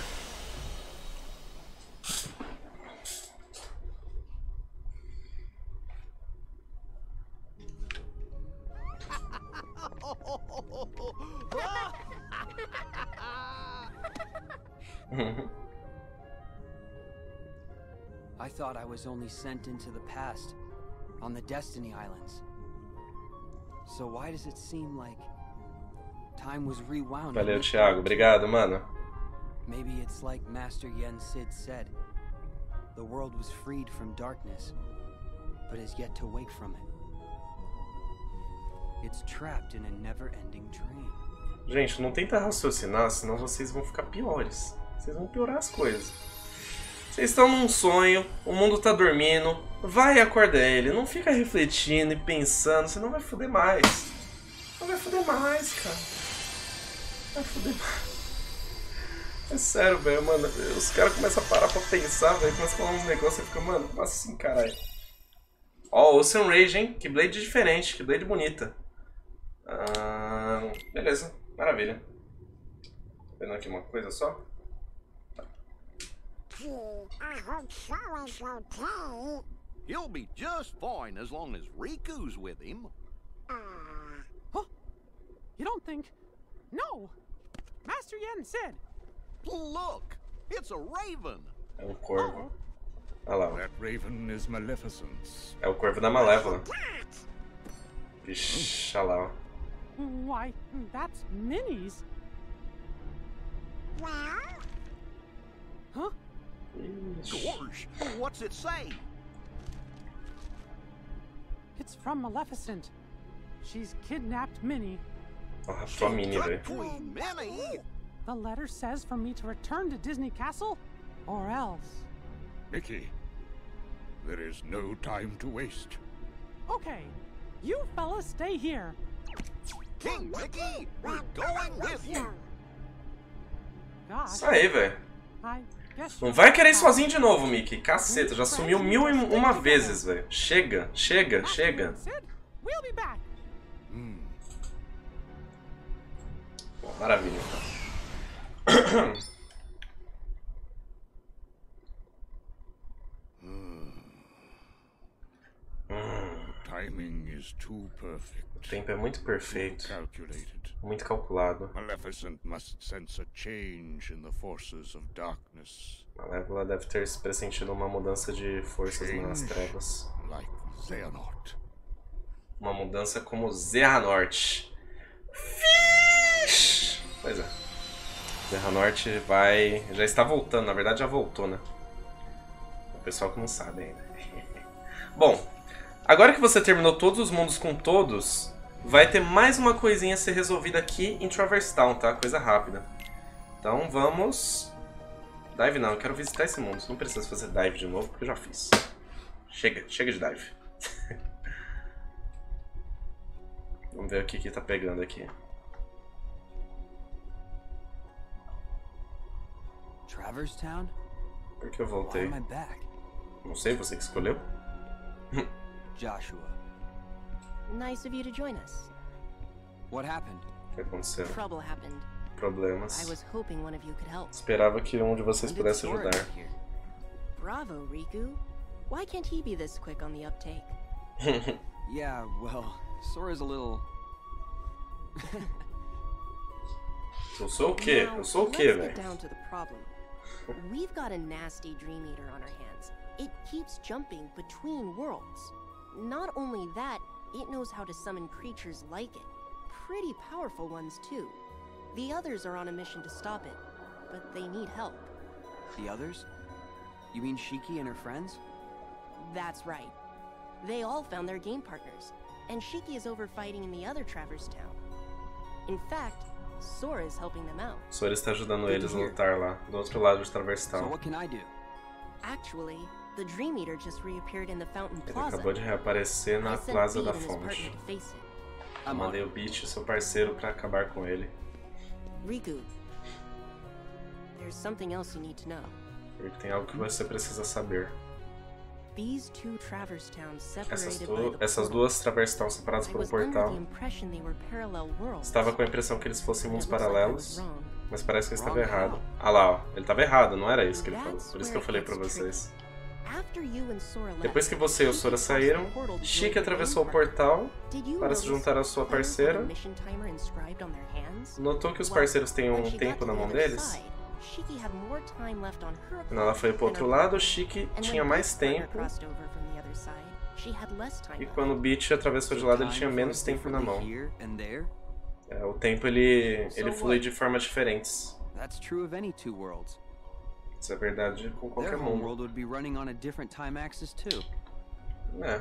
I thought I was only sent into the past, on the Destiny Islands. So why does it seem like time was rewound? Valeu, Thiago. Obrigado, mano. Maybe it's like Master Yen Sid said. The world was freed from darkness, but is yet to wake from it. It's trapped in a never-ending dream. Gente, não tenta raciocinar, senão vocês vão ficar piores. Vocês vão piorar as coisas. Vocês estão num sonho, o mundo tá dormindo, vai e acorda ele. Não fica refletindo e pensando, senão vai foder mais. Não vai foder mais, cara. Vai foder mais. É sério, velho, mano. Os caras começam a parar pra pensar, velho. Começam a falar uns negócios e fica, mano, como assim, caralho? Ó, Ocean Rage, hein? Que blade diferente, que blade bonita. Beleza, maravilha. Tô vendo aqui uma coisa só. I hope Sora's okay. He'll be just fine as long as Riku's with him. Huh? You don't think? No! Master Yen said. Look, it's a raven. É um corvo. Olha lá. That raven is Maleficence. É o corvo da Malévola. Vixe, olha lá. Why, that's Minnie's. Well, Huh? Gorge, what's it say? It's from Maleficent. She's kidnapped Minnie. Raptou a Minnie, velho. Minnie? The letter says for me to return to Disney Castle, or else. Mickey, there is no time to waste. Okay, you fellas stay here. King Mickey, we're going with you. Gosh, Isso aí, velho. I guess Não vai querer ir sozinho de novo, Mickey. Caceta, já sumiu 1001 vezes, velho. Chega, chega, chega. Sid, we'll be back. Bom, maravilha, então. Timing is too perfect. O tempo é muito perfeito, Calculated. muito calculado. Maleficent must sense a change in the forces of darkness. Malévola deve ter se pressentido uma mudança de forças nas trevas. Like Xehanort. Uma mudança como Xehanort. Vixe! Pois é. Xehanort vai... já está voltando, na verdade já voltou, né? O pessoal que não sabe ainda. Bom, agora que você terminou todos os mundos com todos, vai ter mais uma coisinha a ser resolvida aqui em Traverse Town, tá? Coisa rápida. Então vamos... Dive não, eu quero visitar esse mundo. Não preciso fazer dive de novo, porque eu já fiz. Chega, chega de dive. Vamos ver o que tá pegando aqui. Traverse Town? Por que eu Why voltei? am I back? Não sei, você que escolheu? Joshua. Nice of you to join us. What happened? O que aconteceu? Trouble happened. Problemas. I was hoping one of you could help. Esperava que um de vocês When did pudesse Sora ajudar. get here? Bravo, Riku. Why can't he be this quick on the uptake? Yeah, well, Sora's a little... Eu sou o quê? Now, Eu sou o let's quê, get velho? down to the problem. We've got a nasty Dream Eater on our hands. It keeps jumping between worlds. Not only that, it knows how to summon creatures like it. Pretty powerful ones, too. The others are on a mission to stop it, but they need help. The others? You mean Shiki and her friends? That's right. They all found their game partners, and Shiki is over fighting in the other Traverse Town. In fact, Sora is helping them out. Sora está ajudando eles a lutar lá, do outro lado de Traverse So Town. what can I do? Actually, the Dream Eater just reappeared in the Fountain Ele Plaza. acabou de reaparecer na I sent Plaza da Beat and his partner Fonte. to face it. Eu mandei o Beat, seu parceiro, pra acabar com ele. Riku, there's something else you need to know. Porque tem algo que você precisa saber. These two Traverse Towns separated by the Essas duas Traverse Towns separadas I por um was under portal. the impression they were parallel worlds. Estava com a impressão que eles fossem mundos It looks like I paralelos, was wrong. mas parece que eu estava Wrong errado. how? Ah lá, ó. Ele estava errado, não era isso que ele falou. That's Por isso que eu where falei it pra gets vocês. After you and Sora left, Depois que você e o Sora Shiki crossed the saíram, portal to Shiki join your atravessou o game partner. portal Did you para se notice juntar à sua how they had a parceira. mission timer inscribed on their hands? Notou que os Well, parceiros têm when um she got tempo to na the mão other deles. side, Shiki had more time left on her Quando ela foi pro clock outro than lado, her Shiki partner. And tinha when mais Beat's partner tempo. crossed over from the other side, she had less time E left. quando o Beat atravessou de lado, ele tinha menos tempo na mão. Here and there? É, o tempo ele flui de formas diferentes. That's true of any two worlds. Isso é verdade com qualquer Their mundo. homeworld would be running on a different time axis too. É.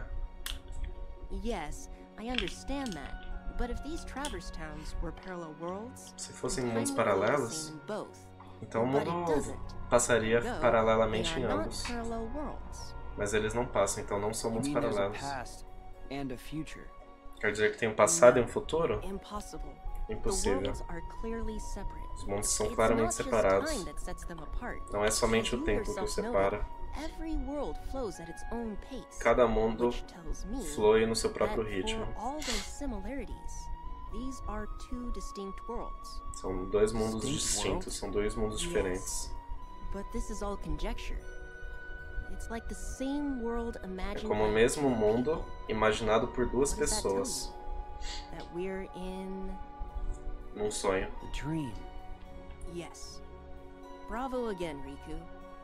Yes, I understand that. But if these Traverse Towns were parallel worlds, Se fossem time mundos would go the paralelos, same in both. então o But it mundo doesn't. passaria Ergo, paralelamente they em are not ambos. parallel worlds. Mas eles não passam, então não são You mundos mean there's a paralelos. past and a future? Quer dizer que tem um passado e um futuro? Impossible. Impossível. The worlds are clearly separate. Os mundos são It's claramente not just separados. time that sets them apart. Não é somente As o you tempo que os yourself separa. noted, every world flows at its own pace. Cada mundo which tells me flui no seu próprio that ritmo. For all those similarities, these are two distinct worlds. São dois mundos Distinct distintos, worlds? são dois mundos Yes. diferentes. But this is all conjecture. It's like the same world É imagined como o by mesmo two mundo people. imaginado por duas What does that tell pessoas. you? That we're in... Num sonho. The dream. Yes. Bravo again, Riku.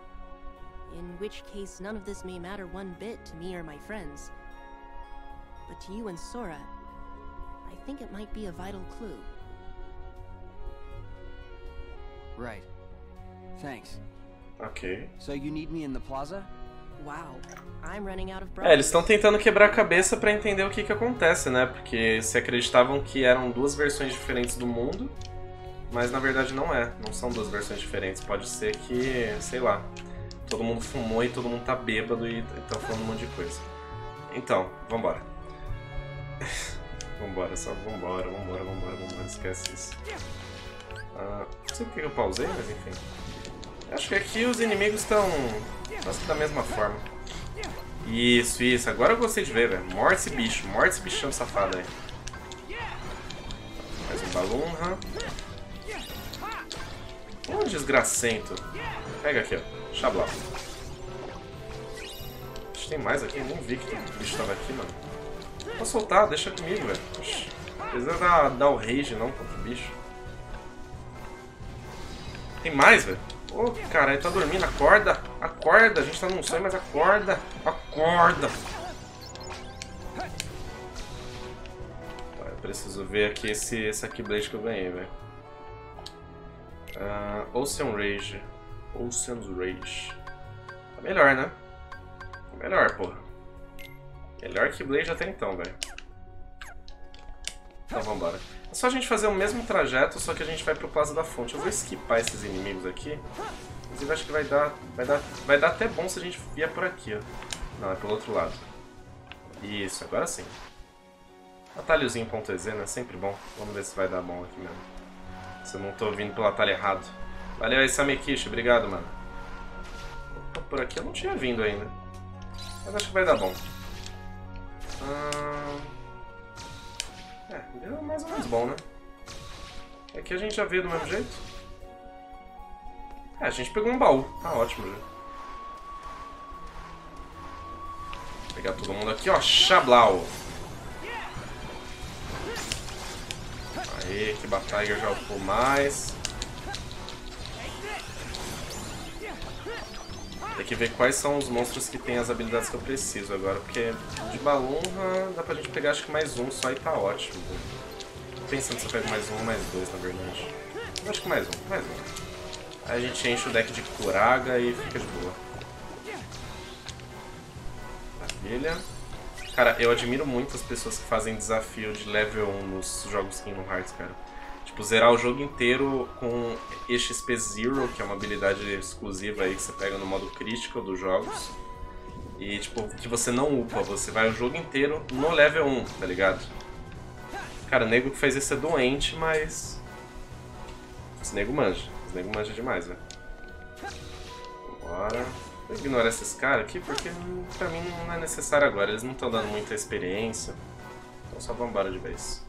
In which case, none of this may matter one bit to me or my friends. But to you and Sora, I think it might be a vital clue. Right. Thanks. Ok. So you need me in the plaza? Wow, I'm running out of Eles estão tentando quebrar a cabeça pra entender o que acontece, né? Porque se acreditavam que eram duas versões diferentes do mundo, mas na verdade não é. Não são duas versões diferentes. Pode ser que, sei lá, todo mundo fumou e todo mundo tá bêbado e tá falando um monte de coisa. Então, vambora. Vambora, só vambora, esquece isso. Não sei porque eu pausei, mas enfim. Acho que aqui os inimigos estão quase da mesma forma. Isso, agora eu gostei de ver, velho. Morte esse bicho, morte esse bichão safado aí. Mais um balunha. Um desgracento. Pega aqui, ó. Xablau. Acho que tem mais aqui, nem vi que o bicho tava aqui, mano. Vou soltar, deixa comigo, velho. Não precisa dar o rage não contra o bicho. Tem mais, velho. Ô, cara, ele tá dormindo. Acorda! Acorda! A gente tá num sonho, mas acorda! Acorda! Tá, eu preciso ver aqui esse Keyblade que eu ganhei, velho. Ocean Rage. Ocean's Rage. Tá melhor, né? Tá melhor, porra. Melhor Keyblade até então, velho. Então vambora. É só a gente fazer o mesmo trajeto, só que a gente vai pro Plaza da Fonte. Eu vou esquipar esses inimigos aqui. Inclusive acho que vai dar até bom se a gente vier por aqui, ó. Não, é pelo outro lado. Isso, agora sim. Atalhozinho.ez, né? Sempre bom. Vamos ver se vai dar bom aqui mesmo. Se eu não tô vindo pelo atalho errado. Valeu aí, Samekishi. Obrigado, mano. Opa, por aqui eu não tinha vindo ainda. Mas acho que vai dar bom. Deu mais ou menos bom, né? Aqui a gente já veio do mesmo jeito. A gente pegou um baú. Tá ótimo já. Vou pegar todo mundo aqui, ó. Xablau. Aí, que Tiger já upou mais. Tem que ver quais são os monstros que tem as habilidades que eu preciso agora, porque de balunha dá pra gente pegar acho que mais um só e tá ótimo. Tô pensando se eu pego mais um ou mais dois, na verdade. Eu acho que mais um. Aí a gente enche o deck de Curaga e fica de boa. Maravilha. Cara, eu admiro muito as pessoas que fazem desafio de level 1 nos jogos Kingdom Hearts, cara. Tipo, zerar o jogo inteiro com EXP Zero, que é uma habilidade exclusiva aí que você pega no modo crítico dos jogos. E, tipo, que você não upa, você vai o jogo inteiro no level 1, tá ligado? Cara, o nego que faz isso é doente, mas... Esse nego manja. Esse nego manja demais, velho. Bora. Vou ignorar esses caras aqui, porque pra mim não é necessário agora. Eles não estão dando muita experiência. Então só vambora de vez.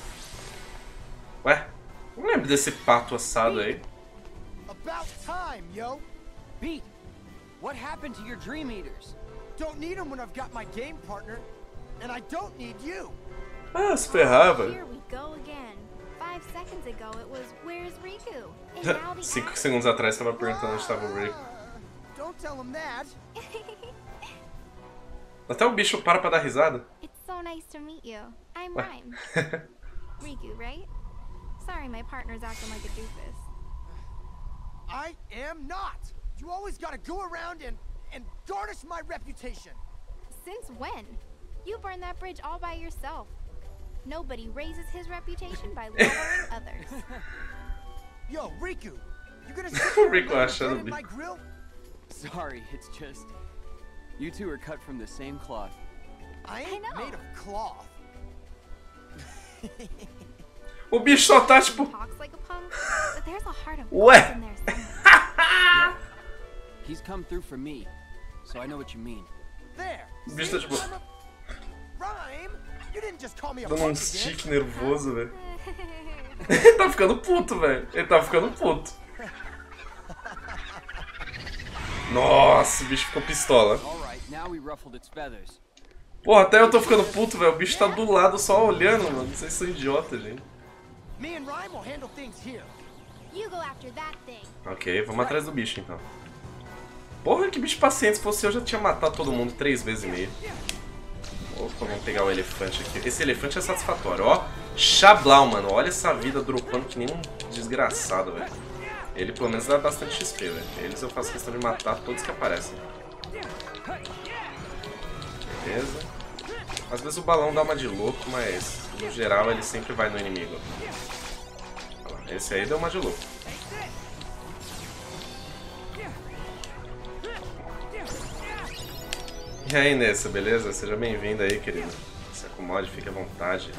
Ué? Não lembro desse pato assado aí. About time, yo. Beat, what happened to your Dream Eaters? Don't need them when I've got my game partner, and I don't need you. Ah, se ferrava. Here we go again. 5 seconds ago it was, where's Riku? And now the 5 segundos atrás estava perguntando onde estava o Riku. Don't tell him that. Até o bicho para pra dar risada. It's so nice to meet you. I'm Rhyme. Riku, right? Sorry, my partner's acting like a doofus. I am not. You always gotta go around and garnish my reputation. Since when? You burned that bridge all by yourself. Nobody raises his reputation by lowering others. Yo, Riku, you gonna Riku achando my grill? Sorry, it's just you two are cut from the same cloth. I ain't made of cloth. O bicho só tá tipo... Ué? He's come through for me, so I know what you mean. There. O bicho tá tipo... Rhyme, you didn't just call me a dando um stick nervoso, velho. Ele tá ficando puto, velho. Ele tá ficando puto. Nossa, o bicho ficou pistola. Porra, até eu tô ficando puto, velho. O bicho tá do lado só olhando, mano. Vocês são idiotas, gente. Ok, vamos atrás do bicho, então. Porra, que bicho paciente. Se fosse eu, já tinha matado todo mundo 3 vezes e meio. Opa, vamos pegar o elefante aqui. Esse elefante é satisfatório, ó. Xablau, mano. Olha essa vida dropando que nem um desgraçado, velho. Ele pelo menos dá bastante XP, velho. Eles eu faço questão de matar todos que aparecem. Beleza. Às vezes o balão dá uma de louco, mas no geral ele sempre vai no inimigo. Esse aí deu uma de louco. E aí, Nessa, beleza? Seja bem-vindo aí, querido. Se acomode, fique à vontade.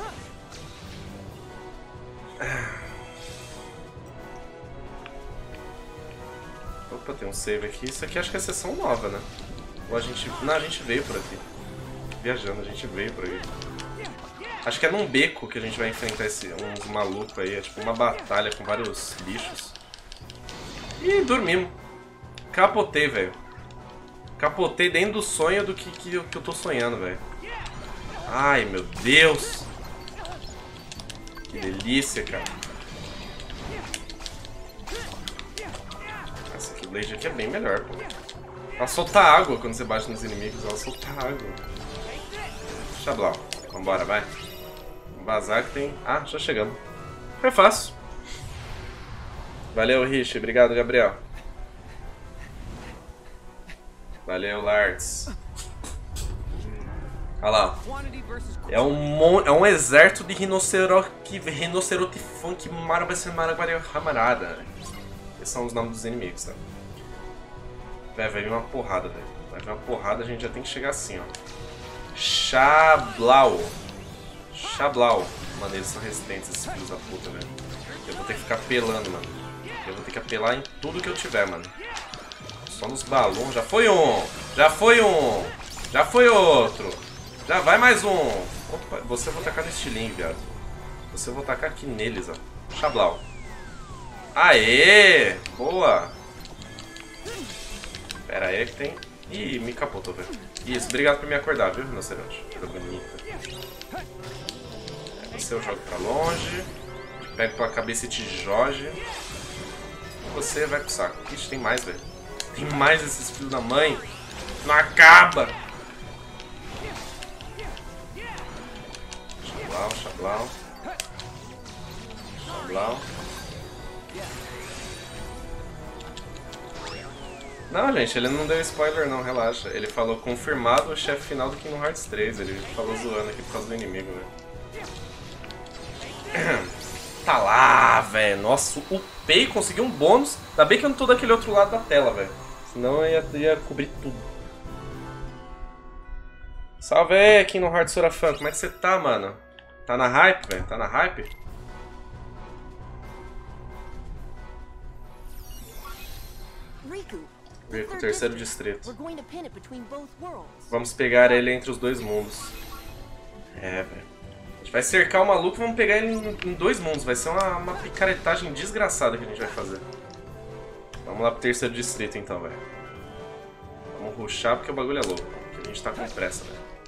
Opa, tem um save aqui. Isso aqui acho que é sessão nova, né? Ou a gente... Não, a gente veio por aqui. Viajando, a gente veio por aqui. Acho que é num beco que a gente vai enfrentar uns malucos aí. É tipo uma batalha com vários bichos. Ih, dormimos. Capotei, velho. Capotei dentro do sonho do que eu tô sonhando, velho. Ai, meu Deus. Que delícia, cara. Essa aqui, Blade aqui é bem melhor, pô. Ela solta água quando você bate nos inimigos. Ela solta água. Xablau. Vambora, vai. Vamos vazar que tem... Ah, já chegamos. Foi fácil. Valeu, Rich. Obrigado, Gabriel. Valeu, Lards. Olha lá. É um exército de rinocerote funk camarada. Esses são os nomes dos inimigos, tá? Véi, vai vir uma porrada, velho. Vai vir uma porrada, a gente já tem que chegar assim, ó. Xablau. Xablau. Mano, eles são resistentes, esses filhos da puta, velho. Eu vou ter que ficar apelando, mano. Eu vou ter que apelar em tudo que eu tiver, mano. Só nos balões. Já foi um. Já foi um. Já foi outro. Já vai mais um. Opa, você eu vou tacar no estilinho, viado. Você eu vou tacar aqui neles, ó. Xablau. Aê! Boa! Pera aí que tem... Ih, me capotou, velho. Isso, obrigado por me acordar, viu, rinoceronte? Coisa bonita. Você eu jogo pra longe. Pego pela cabeça e te jogue. Você vai pro saco. Ixi, tem mais, velho. Tem mais esses filhos da mãe. Não acaba! Xablau, xablau. Xablau. Não, gente, ele não deu spoiler não, relaxa. Ele falou confirmado o chefe final do Kingdom Hearts 3. Ele falou zoando aqui por causa do inimigo, velho. Tá lá, velho. Nossa, upei, consegui um bônus. Ainda bem que eu não tô daquele outro lado da tela, velho. Senão eu ia cobrir tudo. Salve aí, Kingdom Hearts Surafã. Como é que você tá, mano? Tá na hype, velho? Tá na hype? Riku, terceiro distrito. Vamos pegar ele entre os dois mundos. É, velho. A gente vai cercar o maluco e vamos pegar ele em dois mundos. Vai ser uma picaretagem desgraçada que a gente vai fazer. Vamos lá pro terceiro distrito então, velho. Vamos rushar porque o bagulho é louco. Porque a gente tá com pressa, velho.